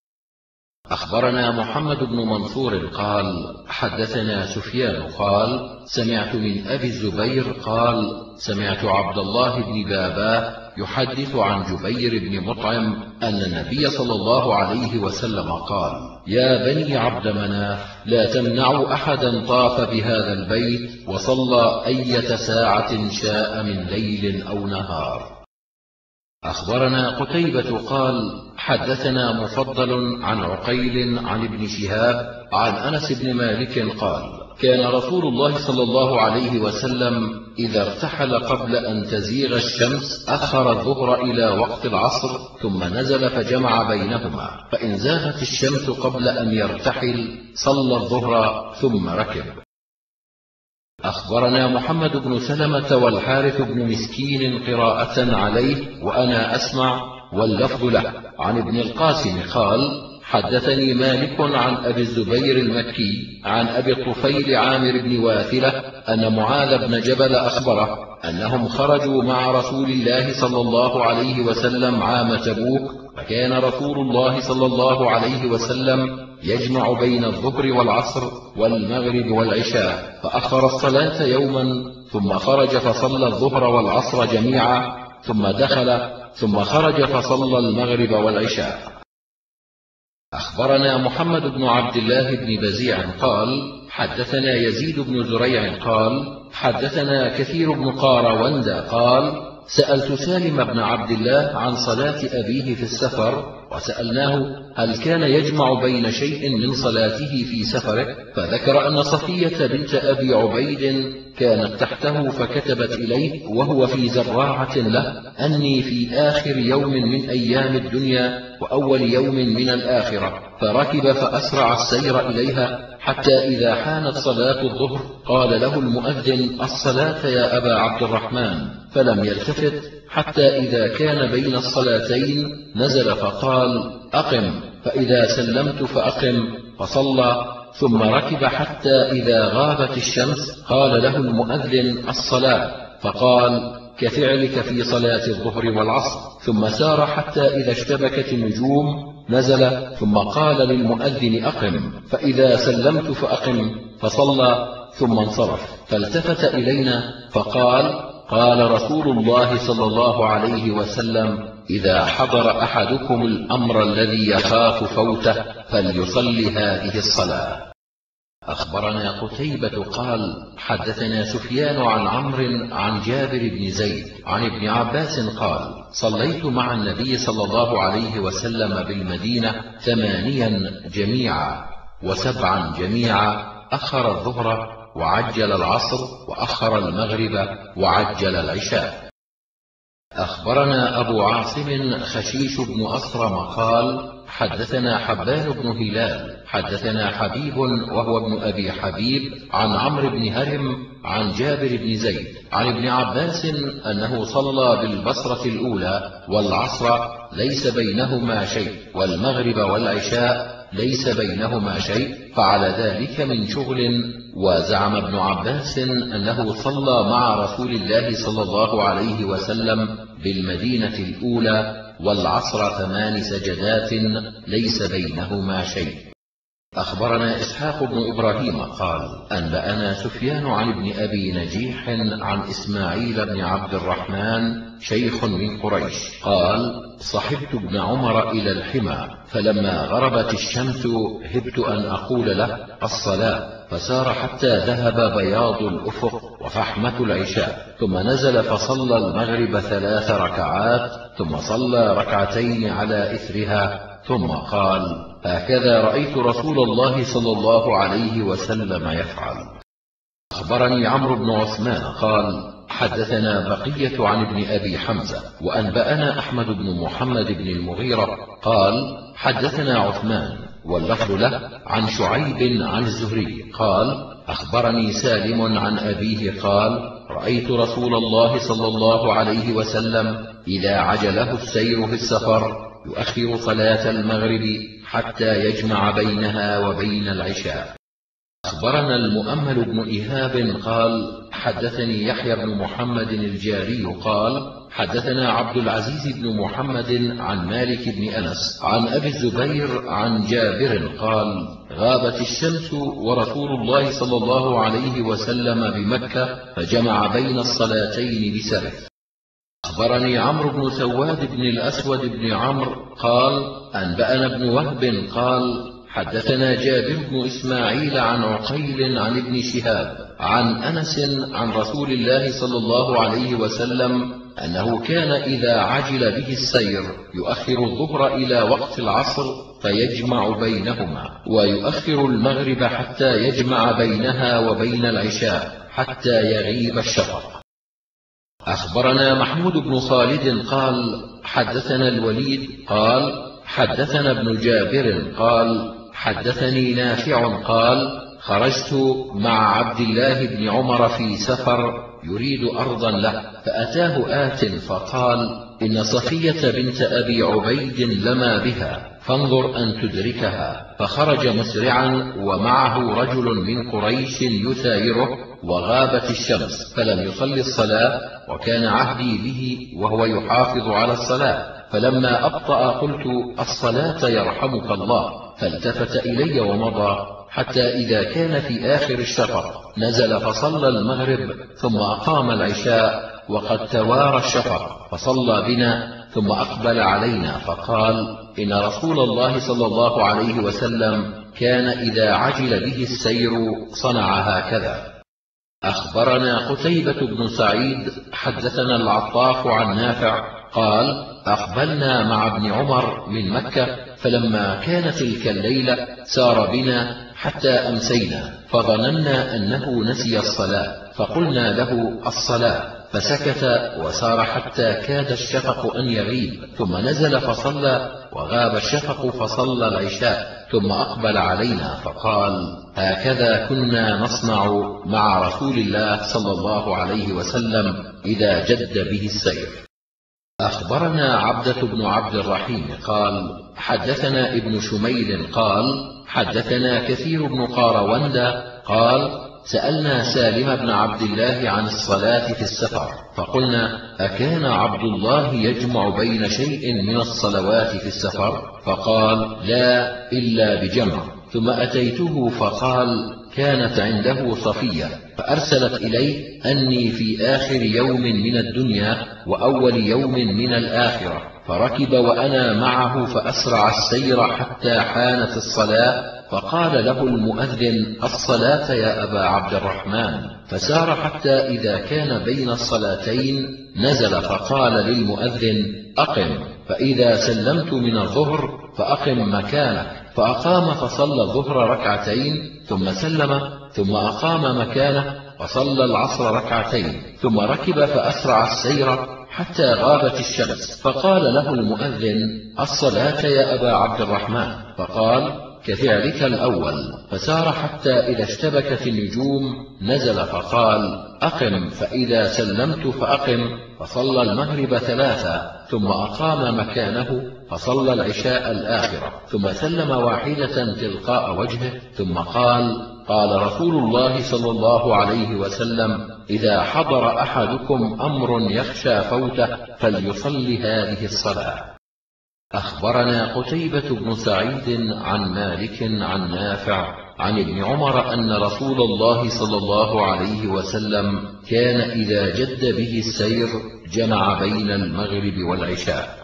أخبرنا محمد بن منصور قال: حدثنا سفيان قال: سمعت من أبي الزبير قال: سمعت عبد الله بن بابا يحدث عن جبير بن مطعم أن النبي صلى الله عليه وسلم قال: يا بني عبد مناف، لا تمنعوا أحدا طاف بهذا البيت وصلى أية ساعة شاء من ليل أو نهار. أخبرنا قتيبة قال: حدثنا مفضل عن عقيل عن ابن شهاب عن أنس بن مالك قال: كان رسول الله صلى الله عليه وسلم إذا ارتحل قبل أن تزيغ الشمس أخر الظهر إلى وقت العصر، ثم نزل فجمع بينهما، فإن زاغت الشمس قبل أن يرتحل صلى الظهر ثم ركب. أخبرنا محمد بن سلمة والحارث بن مسكين قراءة عليه وأنا أسمع، واللفظ له، عن ابن القاسم قال: حدثني مالك عن أبي الزبير المكي عن أبي الطفيل عامر بن واثلة أن معاذ بن جبل أخبره أنهم خرجوا مع رسول الله صلى الله عليه وسلم عام تبوك، فكان رسول الله صلى الله عليه وسلم يجمع بين الظهر والعصر والمغرب والعشاء، فأخر الصلاة يوما، ثم خرج فصلى الظهر والعصر جميعا، ثم دخل ثم خرج فصلى المغرب والعشاء. أخبرنا محمد بن عبد الله بن بزيع قال: حدثنا يزيد بن زريع قال: حدثنا كثير بن قاروند قال: سألت سالم بن عبد الله عن صلاة أبيه في السفر، وسألناه هل كان يجمع بين شيء من صلاته في سفره، فذكر أن صفية بنت أبي عبيد كانت تحته، فكتبت إليه وهو في زراعة له أني في آخر يوم من أيام الدنيا وأول يوم من الآخرة، فركب فأسرع السير إليها، حتى إذا حانت صلاة الظهر قال له المؤذن: الصلاة يا أبا عبد الرحمن، فلم يلتفت حتى إذا كان بين الصلاتين نزل فقال: أقم، فإذا سلمت فأقم، فصلى ثم ركب حتى إذا غابت الشمس قال له المؤذن الصلاة، فقال كفعلك في صلاة الظهر والعصر، ثم سار حتى إذا اشتبكت النجوم نزل ثم قال للمؤذن أقم، فإذا سلمت فأقم، فصلى ثم انصرف، فالتفت إلينا فقال قال رسول الله صلى الله عليه وسلم إذا حضر أحدكم الأمر الذي يخاف فوته فليصلي هذه الصلاة. أخبرنا قتيبة قال حدثنا سفيان عن عمرو عن جابر بن زيد عن ابن عباس قال صليت مع النبي صلى الله عليه وسلم بالمدينة 8 جميعا و7 جميعا، أخر الظهر وعجل العصر وأخر المغرب وعجل العشاء. أخبرنا أبو عاصم خشيش بن أصرم قال حدثنا حبان بن هلال حدثنا حبيب وهو ابن أبي حبيب عن عمرو بن هرم عن جابر بن زيد عن ابن عباس أنه صلى بالبصرة الأولى والعصر ليس بينهما شيء، والمغرب والعشاء ليس بينهما شيء، فعلى ذلك من شغل. وزعم ابن عباس أنه صلى مع رسول الله صلى الله عليه وسلم بالمدينة الأولى والعصر 8 سجدات ليس بينهما شيء. أخبرنا إسحاق بن إبراهيم قال أنبأنا سفيان عن ابن أبي نجيح عن إسماعيل بن عبد الرحمن شيخ من قريش قال صحبت ابن عمر إلى الحمى، فلما غربت الشمس هبت أن أقول له الصلاة، فسار حتى ذهب بياض الأفق وفحمة العشاء، ثم نزل فصلى المغرب 3 ركعات، ثم صلى 2 على إثرها، ثم قال هكذا رأيت رسول الله صلى الله عليه وسلم يفعل. أخبرني عمرو بن عثمان قال حدثنا بقية عن ابن أبي حمزة وأنبأنا أحمد بن محمد بن المغيرة قال حدثنا عثمان واللفظ له عن شعيب عن الزهري قال أخبرني سالم عن أبيه قال رأيت رسول الله صلى الله عليه وسلم إذا عجله السير في السفر يؤخر صلاة المغرب حتى يجمع بينها وبين العشاء. أخبرنا المؤمل بن إيهاب قال حدثني يحيى بن محمد الجاري قال حدثنا عبد العزيز بن محمد عن مالك بن أنس عن أبي الزبير عن جابر قال غابت الشمس ورسول الله صلى الله عليه وسلم بمكة فجمع بين الصلاتين بسره. أخبرني عمرو بن سواد بن الأسود بن عمرو قال أنبأنا ابن وهب قال حدثنا جابر بن إسماعيل عن عقيل عن ابن شهاب عن أنس عن رسول الله صلى الله عليه وسلم أنه كان إذا عجل به السير يؤخر الظهر إلى وقت العصر فيجمع بينهما، ويؤخر المغرب حتى يجمع بينها وبين العشاء حتى يغيب الشفق. أخبرنا محمود بن خالد قال حدثنا الوليد قال حدثنا ابن جابر قال حدثني نافع قال خرجت مع عبد الله بن عمر في سفر يريد أرضا له، فأتاه آت فقال إن صفية بنت أبي عبيد لما بها فانظر أن تدركها، فخرج مسرعا ومعه رجل من قريش يثايره، وغابت الشمس فلم يصلي الصلاة، وكان عهدي به وهو يحافظ على الصلاة، فلما أبطأ قلت الصلاة يرحمك الله، فالتفت إلي ومضى حتى إذا كان في آخر الشفق نزل فصلى المغرب ثم أقام العشاء وقد توارى الشفق، فصلى بنا ثم أقبل علينا فقال إن رسول الله صلى الله عليه وسلم كان إذا عجل به السير صنع هكذا. أخبرنا قتيبة بن سعيد حدثنا العطاف عن نافع قال أقبلنا مع ابن عمر من مكة، فلما كانت تلك الليلة سار بنا حتى أمسينا، فظننا أنه نسي الصلاة، فقلنا له الصلاة، فسكت وسار حتى كاد الشفق أن يغيب، ثم نزل فصلى، وغاب الشفق فصلى العشاء، ثم أقبل علينا فقال هكذا كنا نصنع مع رسول الله صلى الله عليه وسلم إذا جد به السير. أخبرنا عبدة بن عبد الرحيم قال حدثنا ابن شميل قال حدثنا كثير بن قاروند قال سألنا سالم بن عبد الله عن الصلاة في السفر فقلنا أكان عبد الله يجمع بين شيء من الصلوات في السفر؟ فقال لا إلا بجمع. ثم أتيته فقال كانت عنده صفية فأرسلت إليه أني في آخر يوم من الدنيا وأول يوم من الآخرة، فركب وأنا معه فأسرع السير حتى حانت الصلاة، فقال له المؤذن الصلاة يا أبا عبد الرحمن، فسار حتى إذا كان بين الصلاتين نزل فقال للمؤذن أقم، فإذا سلمت من الظهر فأقم مكانك، فأقام فصلى الظهر ركعتين ثم سلم، ثم أقام مكانه فصلى العصر ركعتين، ثم ركب فأسرع السير حتى غابت الشمس، فقال له المؤذن الصلاة يا أبا عبد الرحمن، فقال كفعلك الأول، فسار حتى إذا اشتبكت النجوم نزل فقال أقم، فإذا سلمت فأقم، فصلى المغرب 3 ثم أقام مكانه فصلى العشاء الآخرة، ثم سلم واحدة تلقاء وجهه، ثم قال قال رسول الله صلى الله عليه وسلم إذا حضر أحدكم أمر يخشى فوته فليصلي هذه الصلاة. أخبرنا قتيبة بن سعيد عن مالك عن نافع عن ابن عمر أن رسول الله صلى الله عليه وسلم كان إذا جد به السير جمع بين المغرب والعشاء.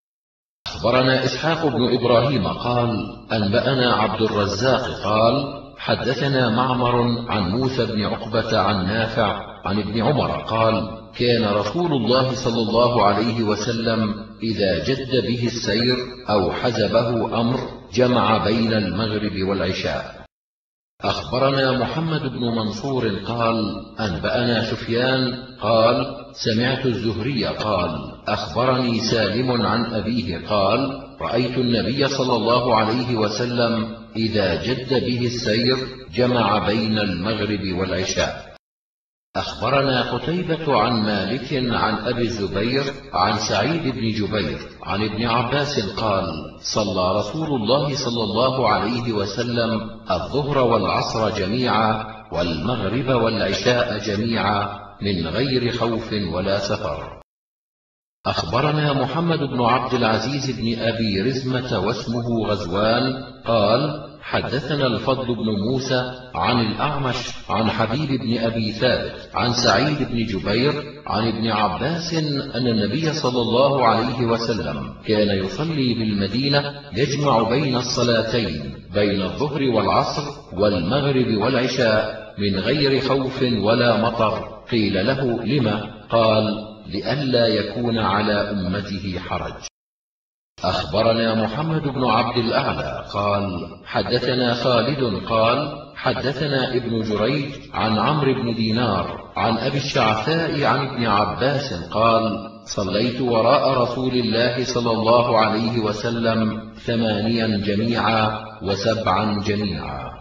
أخبرنا إسحاق بن إبراهيم قال أنبأنا عبد الرزاق قال حدثنا معمر عن موسى بن عقبة عن نافع عن ابن عمر قال كان رسول الله صلى الله عليه وسلم إذا جد به السير أو حزبه أمر جمع بين المغرب والعشاء. أخبرنا محمد بن منصور قال أنبأنا سفيان قال سمعت الزهري قال أخبرني سالم عن أبيه قال رأيت النبي صلى الله عليه وسلم إذا جد به السير جمع بين المغرب والعشاء. أخبرنا قتيبة عن مالك عن أبي الزبير عن سعيد بن جبير عن ابن عباس قال صلى رسول الله صلى الله عليه وسلم الظهر والعصر جميعا والمغرب والعشاء جميعا من غير خوف ولا سفر. أخبرنا محمد بن عبد العزيز بن أبي رزمة واسمه غزوان قال حدثنا الفضل بن موسى عن الأعمش عن حبيب بن أبي ثابت عن سعيد بن جبير عن ابن عباس أن النبي صلى الله عليه وسلم كان يصلي بالمدينة يجمع بين الصلاتين بين الظهر والعصر والمغرب والعشاء من غير خوف ولا مطر. قيل له لما؟ قال لئلا يكون على أمته حرج. أخبرنا محمد بن عبد الأعلى قال حدثنا خالد قال حدثنا ابن جريج عن عمرو بن دينار عن أبي الشعثاء عن ابن عباس قال صليت وراء رسول الله صلى الله عليه وسلم 8 جميعا و7 جميعا.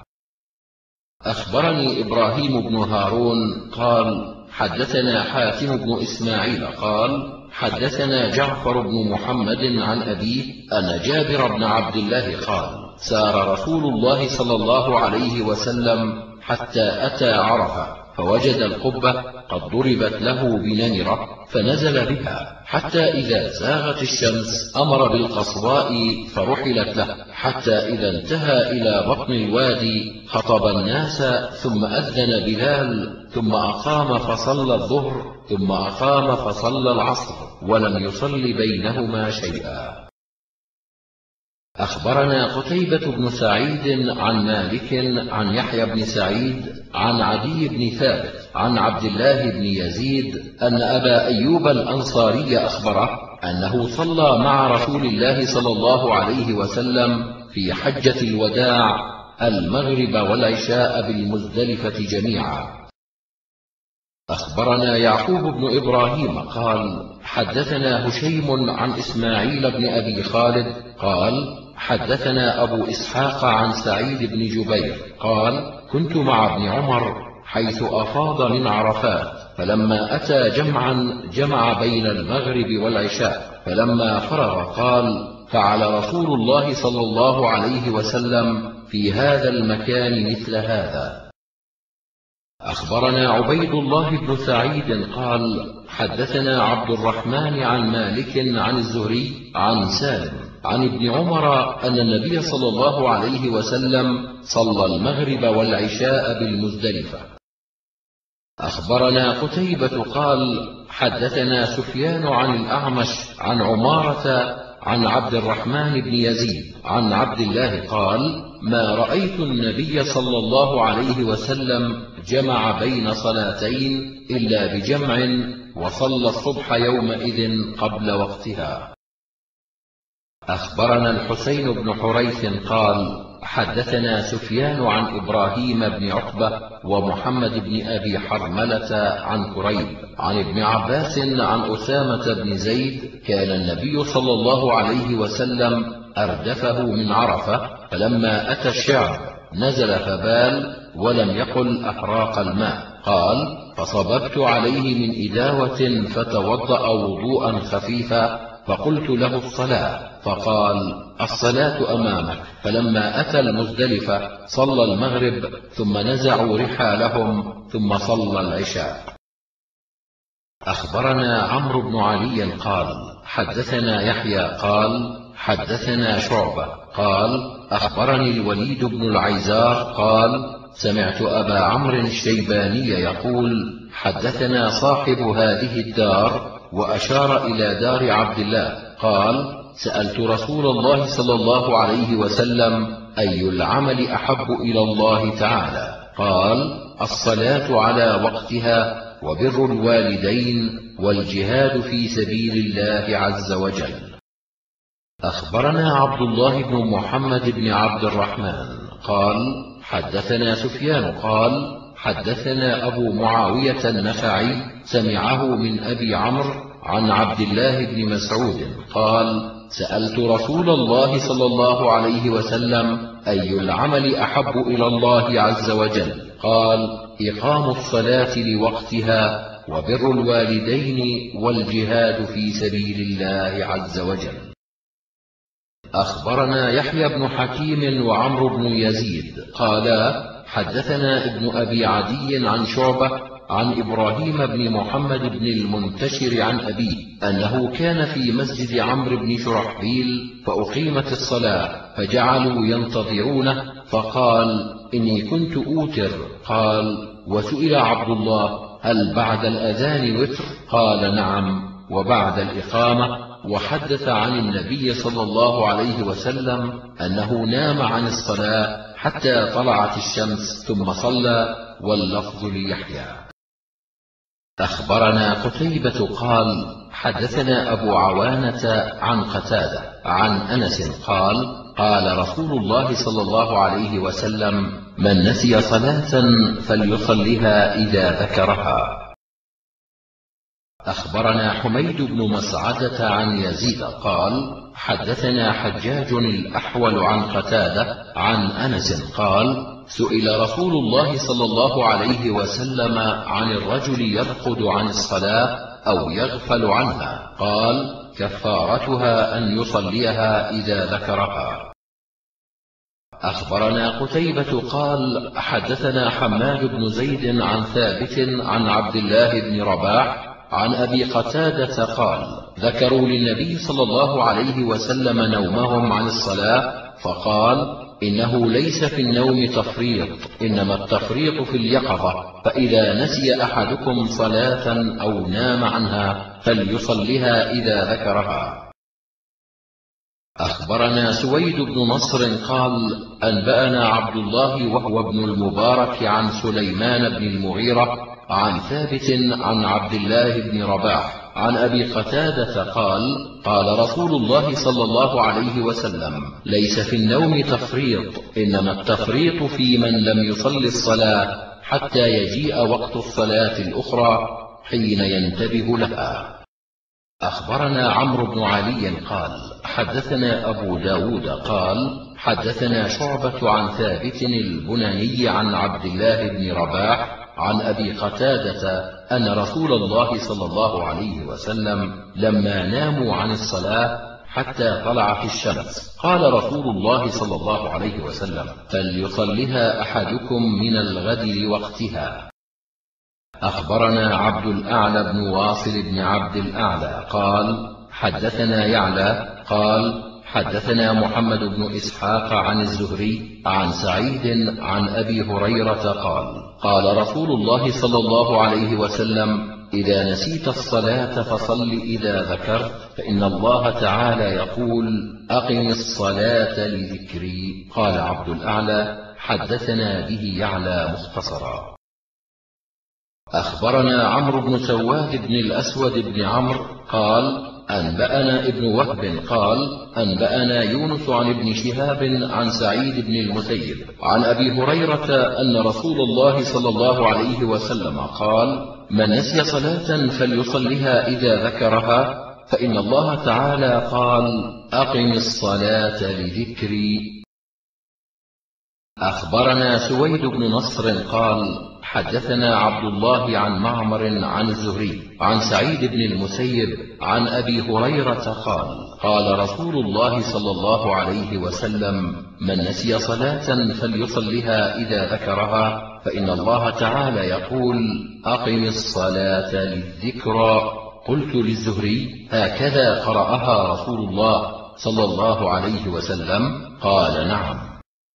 أخبرني إبراهيم بن هارون قال حدثنا حاتم بن إسماعيل قال حدثنا جعفر بن محمد عن أبيه أن جابر بن عبد الله قال سار رسول الله صلى الله عليه وسلم حتى أتى عرفة فوجد القبة قد ضربت له بنمرة فنزل بها حتى إذا زاغت الشمس أمر بالقصواء فرحلت له حتى إذا انتهى إلى بطن الوادي خطب الناس ثم أذن بلال ثم أقام فصلى الظهر ثم أقام فصلى العصر ولم يصل بينهما شيئا. أخبرنا قتيبة بن سعيد عن مالك عن يحيى بن سعيد عن عدي بن ثابت عن عبد الله بن يزيد أن أبا أيوب الأنصاري أخبره أنه صلى مع رسول الله صلى الله عليه وسلم في حجة الوداع المغرب والعشاء بالمزدلفة جميعا. أخبرنا يعقوب بن إبراهيم قال حدثنا هشيم عن إسماعيل بن أبي خالد قال حدثنا أبو إسحاق عن سعيد بن جبير قال كنت مع ابن عمر حيث أفاض من عرفات فلما أتى جمعا جمع بين المغرب والعشاء، فلما فرغ قال: فعل رسول الله صلى الله عليه وسلم في هذا المكان مثل هذا. أخبرنا عبيد الله بن سعيد قال: حدثنا عبد الرحمن عن مالك عن الزهري عن سالم عن ابن عمر أن النبي صلى الله عليه وسلم صلى المغرب والعشاء بالمزدلفة. أخبرنا قتيبة قال: حدثنا سفيان عن الأعمش عن عمارة عن عبد الرحمن بن يزيد عن عبد الله قال: ما رأيت النبي صلى الله عليه وسلم جمع بين صلاتين إلا بجمع، وصلى الصبح يومئذ قبل وقتها. أخبرنا الحسين بن حريث قال: حدثنا سفيان عن إبراهيم بن عقبة ومحمد بن أبي حرملة عن كريب عن ابن عباس عن أسامة بن زيد: كان النبي صلى الله عليه وسلم أردفه من عرفة، فلما أتى الشعب نزل فبال ولم يقل أحراق الماء. قال: فصببت عليه من إداوة فتوضأ وضوءا خفيفا، فقلت له: الصلاة، فقال: الصلاة أمامك. فلما أتى المزدلفة صلى المغرب، ثم نزعوا رحالهم، ثم صلى العشاء. أخبرنا عمرو بن علي قال: حدثنا يحيى قال: حدثنا شعبة قال: أخبرني الوليد بن العيزار قال: سمعت أبا عمرو الشيباني يقول: حدثنا صاحب هذه الدار، وأشار إلى دار عبد الله، قال: سألت رسول الله صلى الله عليه وسلم: أي العمل أحب إلى الله تعالى؟ قال: الصلاة على وقتها، وبر الوالدين، والجهاد في سبيل الله عز وجل. أخبرنا عبد الله بن محمد بن عبد الرحمن قال: حدثنا سفيان قال: حدثنا أبو معاوية النخعي سمعه من أبي عمرو عن عبد الله بن مسعود قال: سألت رسول الله صلى الله عليه وسلم: أي العمل أحب إلى الله عز وجل؟ قال: إقام الصلاة لوقتها، وبر الوالدين، والجهاد في سبيل الله عز وجل. أخبرنا يحيى بن حكيم وعمرو بن يزيد قالا: حدثنا ابن أبي عدي عن شعبة عن إبراهيم بن محمد بن المنتشر عن أبيه أنه كان في مسجد عمرو بن شرحبيل، فأقيمت الصلاة فجعلوا ينتظرونه، فقال: إني كنت أوتر. قال: وسئل عبد الله: هل بعد الأذان وتر؟ قال: نعم، وبعد الإقامة. وحدث عن النبي صلى الله عليه وسلم أنه نام عن الصلاة حتى طلعت الشمس ثم صلى، واللفظ ليحيى. أخبرنا قتيبة قال: حدثنا أبو عوانة عن قتادة عن أنس قال: قال رسول الله صلى الله عليه وسلم: من نسي صلاة فليصلها إذا ذكرها. أخبرنا حميد بن مسعدة عن يزيد قال: حدثنا حجاج الأحول عن قتادة عن أنس قال: سئل رسول الله صلى الله عليه وسلم عن الرجل يرقد عن الصلاة أو يغفل عنها، قال: كفارتها أن يصليها إذا ذكرها. أخبرنا قتيبة قال: حدثنا حماد بن زيد عن ثابت عن عبد الله بن رباح عن أبي قتادة قال: ذكروا للنبي صلى الله عليه وسلم نومهم عن الصلاة، فقال: إنه ليس في النوم تفريط، إنما التفريط في اليقظة، فإذا نسي أحدكم صلاة أو نام عنها فليصلها إذا ذكرها. أخبرنا سويد بن نصر قال: أنبأنا عبد الله وهو ابن المبارك عن سليمان بن المغيرة عن ثابت عن عبد الله بن رباح عن أبي قتادة قال: قال رسول الله صلى الله عليه وسلم: ليس في النوم تفريط، إنما التفريط في من لم يصل الصلاة حتى يجيء وقت الصلاة الأخرى حين ينتبه لها. أخبرنا عمرو بن علي قال: حدثنا أبو داود قال: حدثنا شعبة عن ثابت البناني عن عبد الله بن رباح عن أبي قتادة أن رسول الله صلى الله عليه وسلم لما ناموا عن الصلاة حتى طلعت الشمس قال رسول الله صلى الله عليه وسلم: فليصلها أحدكم من الغد لوقتها. أخبرنا عبد الأعلى بن واصل بن عبد الأعلى قال: حدثنا يعلى قال: حدثنا محمد بن إسحاق عن الزهري عن سعيد عن أبي هريرة قال: قال رسول الله صلى الله عليه وسلم: إذا نسيت الصلاة فصل إذا ذكرت، فإن الله تعالى يقول: أقم الصلاة لذكري. قال عبد الأعلى: حدثنا به يعلى مختصرا. أخبرنا عمرو بن سواد بن الأسود بن عمرو قال: أنبأنا ابن وهب قال: أنبأنا يونس عن ابن شهاب عن سعيد بن المسيب عن أبي هريرة أن رسول الله صلى الله عليه وسلم قال: من نسي صلاة فليصلها إذا ذكرها، فإن الله تعالى قال: أقم الصلاة لذكري. أخبرنا سويد بن نصر قال: حدثنا عبد الله عن معمر عن الزهري عن سعيد بن المسيب عن أبي هريرة قال: قال رسول الله صلى الله عليه وسلم: من نسي صلاة فليصلها إذا ذكرها، فإن الله تعالى يقول: أقم الصلاة للذكرى. قلت للزهري: هكذا قرأها رسول الله صلى الله عليه وسلم؟ قال: نعم.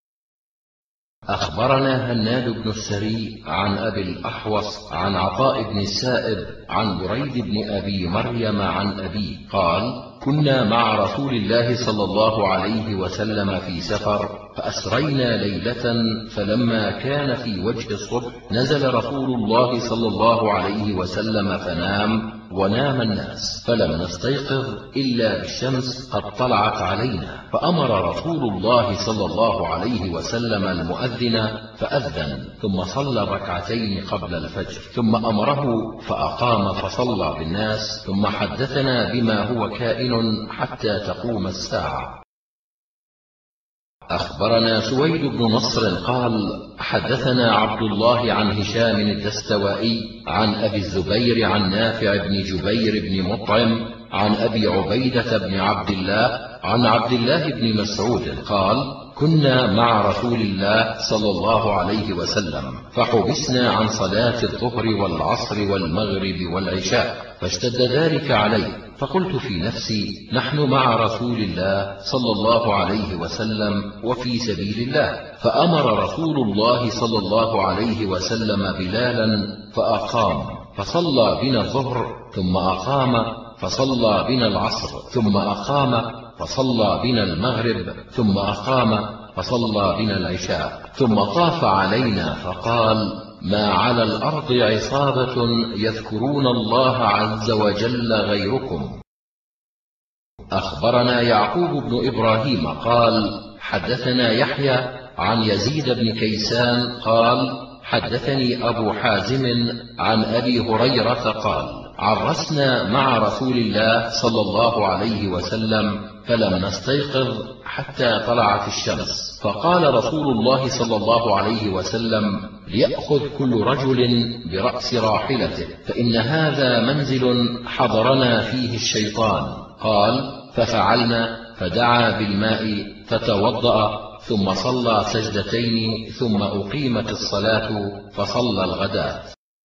أخبرنا هناد بن السري عن أبي الأحوص عن عطاء بن السائب عن بريد بن أبي مريم عن أبيه قال: كنا مع رسول الله صلى الله عليه وسلم في سفر، فأسرينا ليلة، فلما كان في وجه الصبح نزل رسول الله صلى الله عليه وسلم فنام، ونام الناس، فلم نستيقظ إلا بالشمس قد طلعت علينا، فأمر رسول الله صلى الله عليه وسلم المؤذن فأذن، ثم صلى ركعتين قبل الفجر، ثم أمره فأقام فصلى بالناس، ثم حدثنا بما هو كائن حتى تقوم الساعة. أخبرنا سويد بن نصر قال: حدثنا عبد الله عن هشام الدستوائي عن أبي الزبير عن نافع بن جبير بن مطعم عن أبي عبيدة بن عبد الله عن عبد الله بن مسعود قال: كنا مع رسول الله صلى الله عليه وسلم، فحبسنا عن صلاة الظهر والعصر والمغرب والعشاء، فاشتد ذلك علي، فقلت في نفسي: نحن مع رسول الله صلى الله عليه وسلم وفي سبيل الله، فأمر رسول الله صلى الله عليه وسلم بلالا فأقام، فصلى بنا الظهر، ثم أقام فصلى بنا العصر، ثم أقام فصلى بنا المغرب، ثم أقام فصلى بنا العشاء، ثم طاف علينا فقال: ما على الأرض عصابة يذكرون الله عز وجل غيركم. أخبرنا يعقوب بن إبراهيم قال: حدثنا يحيى عن يزيد بن كيسان قال: حدثني أبو حازم عن أبي هريرة قال: عرسنا مع رسول الله صلى الله عليه وسلم، فلم نستيقظ حتى طلعت الشمس، فقال رسول الله صلى الله عليه وسلم: ليأخذ كل رجل برأس راحلته، فإن هذا منزل حضرنا فيه الشيطان. قال: ففعلنا، فدعا بالماء فتوضأ، ثم صلى سجدتين، ثم أقيمت الصلاة فصلى الغداة.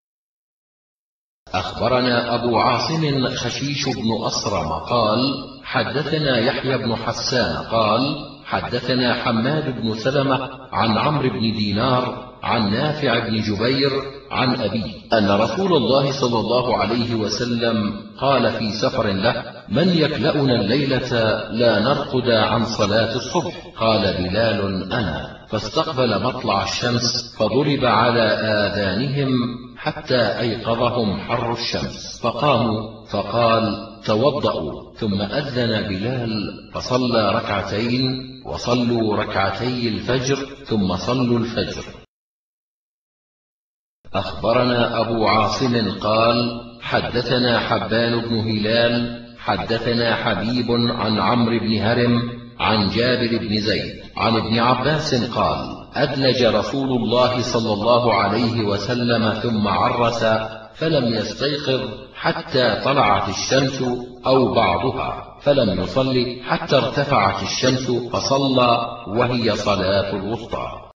أخبرنا أبو عاصم خشيش بن أصرم قال: حدثنا يحيى بن حسان قال: حدثنا حماد بن سلمة عن عمرو بن دينار عن نافع بن جبير عن أبيه أن رسول الله صلى الله عليه وسلم قال في سفر له: من يكلأنا الليلة لا نرقد عن صلاة الصبح؟ قال بلال: أنا. فاستقبل مطلع الشمس، فضرب على آذانهم حتى أيقظهم حر الشمس، فقاموا، فقال: توضأوا. ثم أذن بلال فصلى ركعتين، وصلوا ركعتي الفجر، ثم صلوا الفجر. أخبرنا أبو عاصم قال: حدثنا حبان بن هلال حدثنا حبيب عن عمرو بن هرم عن جابر بن زيد عن ابن عباس قال: أدلج رسول الله صلى الله عليه وسلم ثم عرس فلم يستيقظ حتى طلعت الشمس أو بعضها، فلم يصل حتى ارتفعت الشمس فصلى، وهي صلاة الوسطى.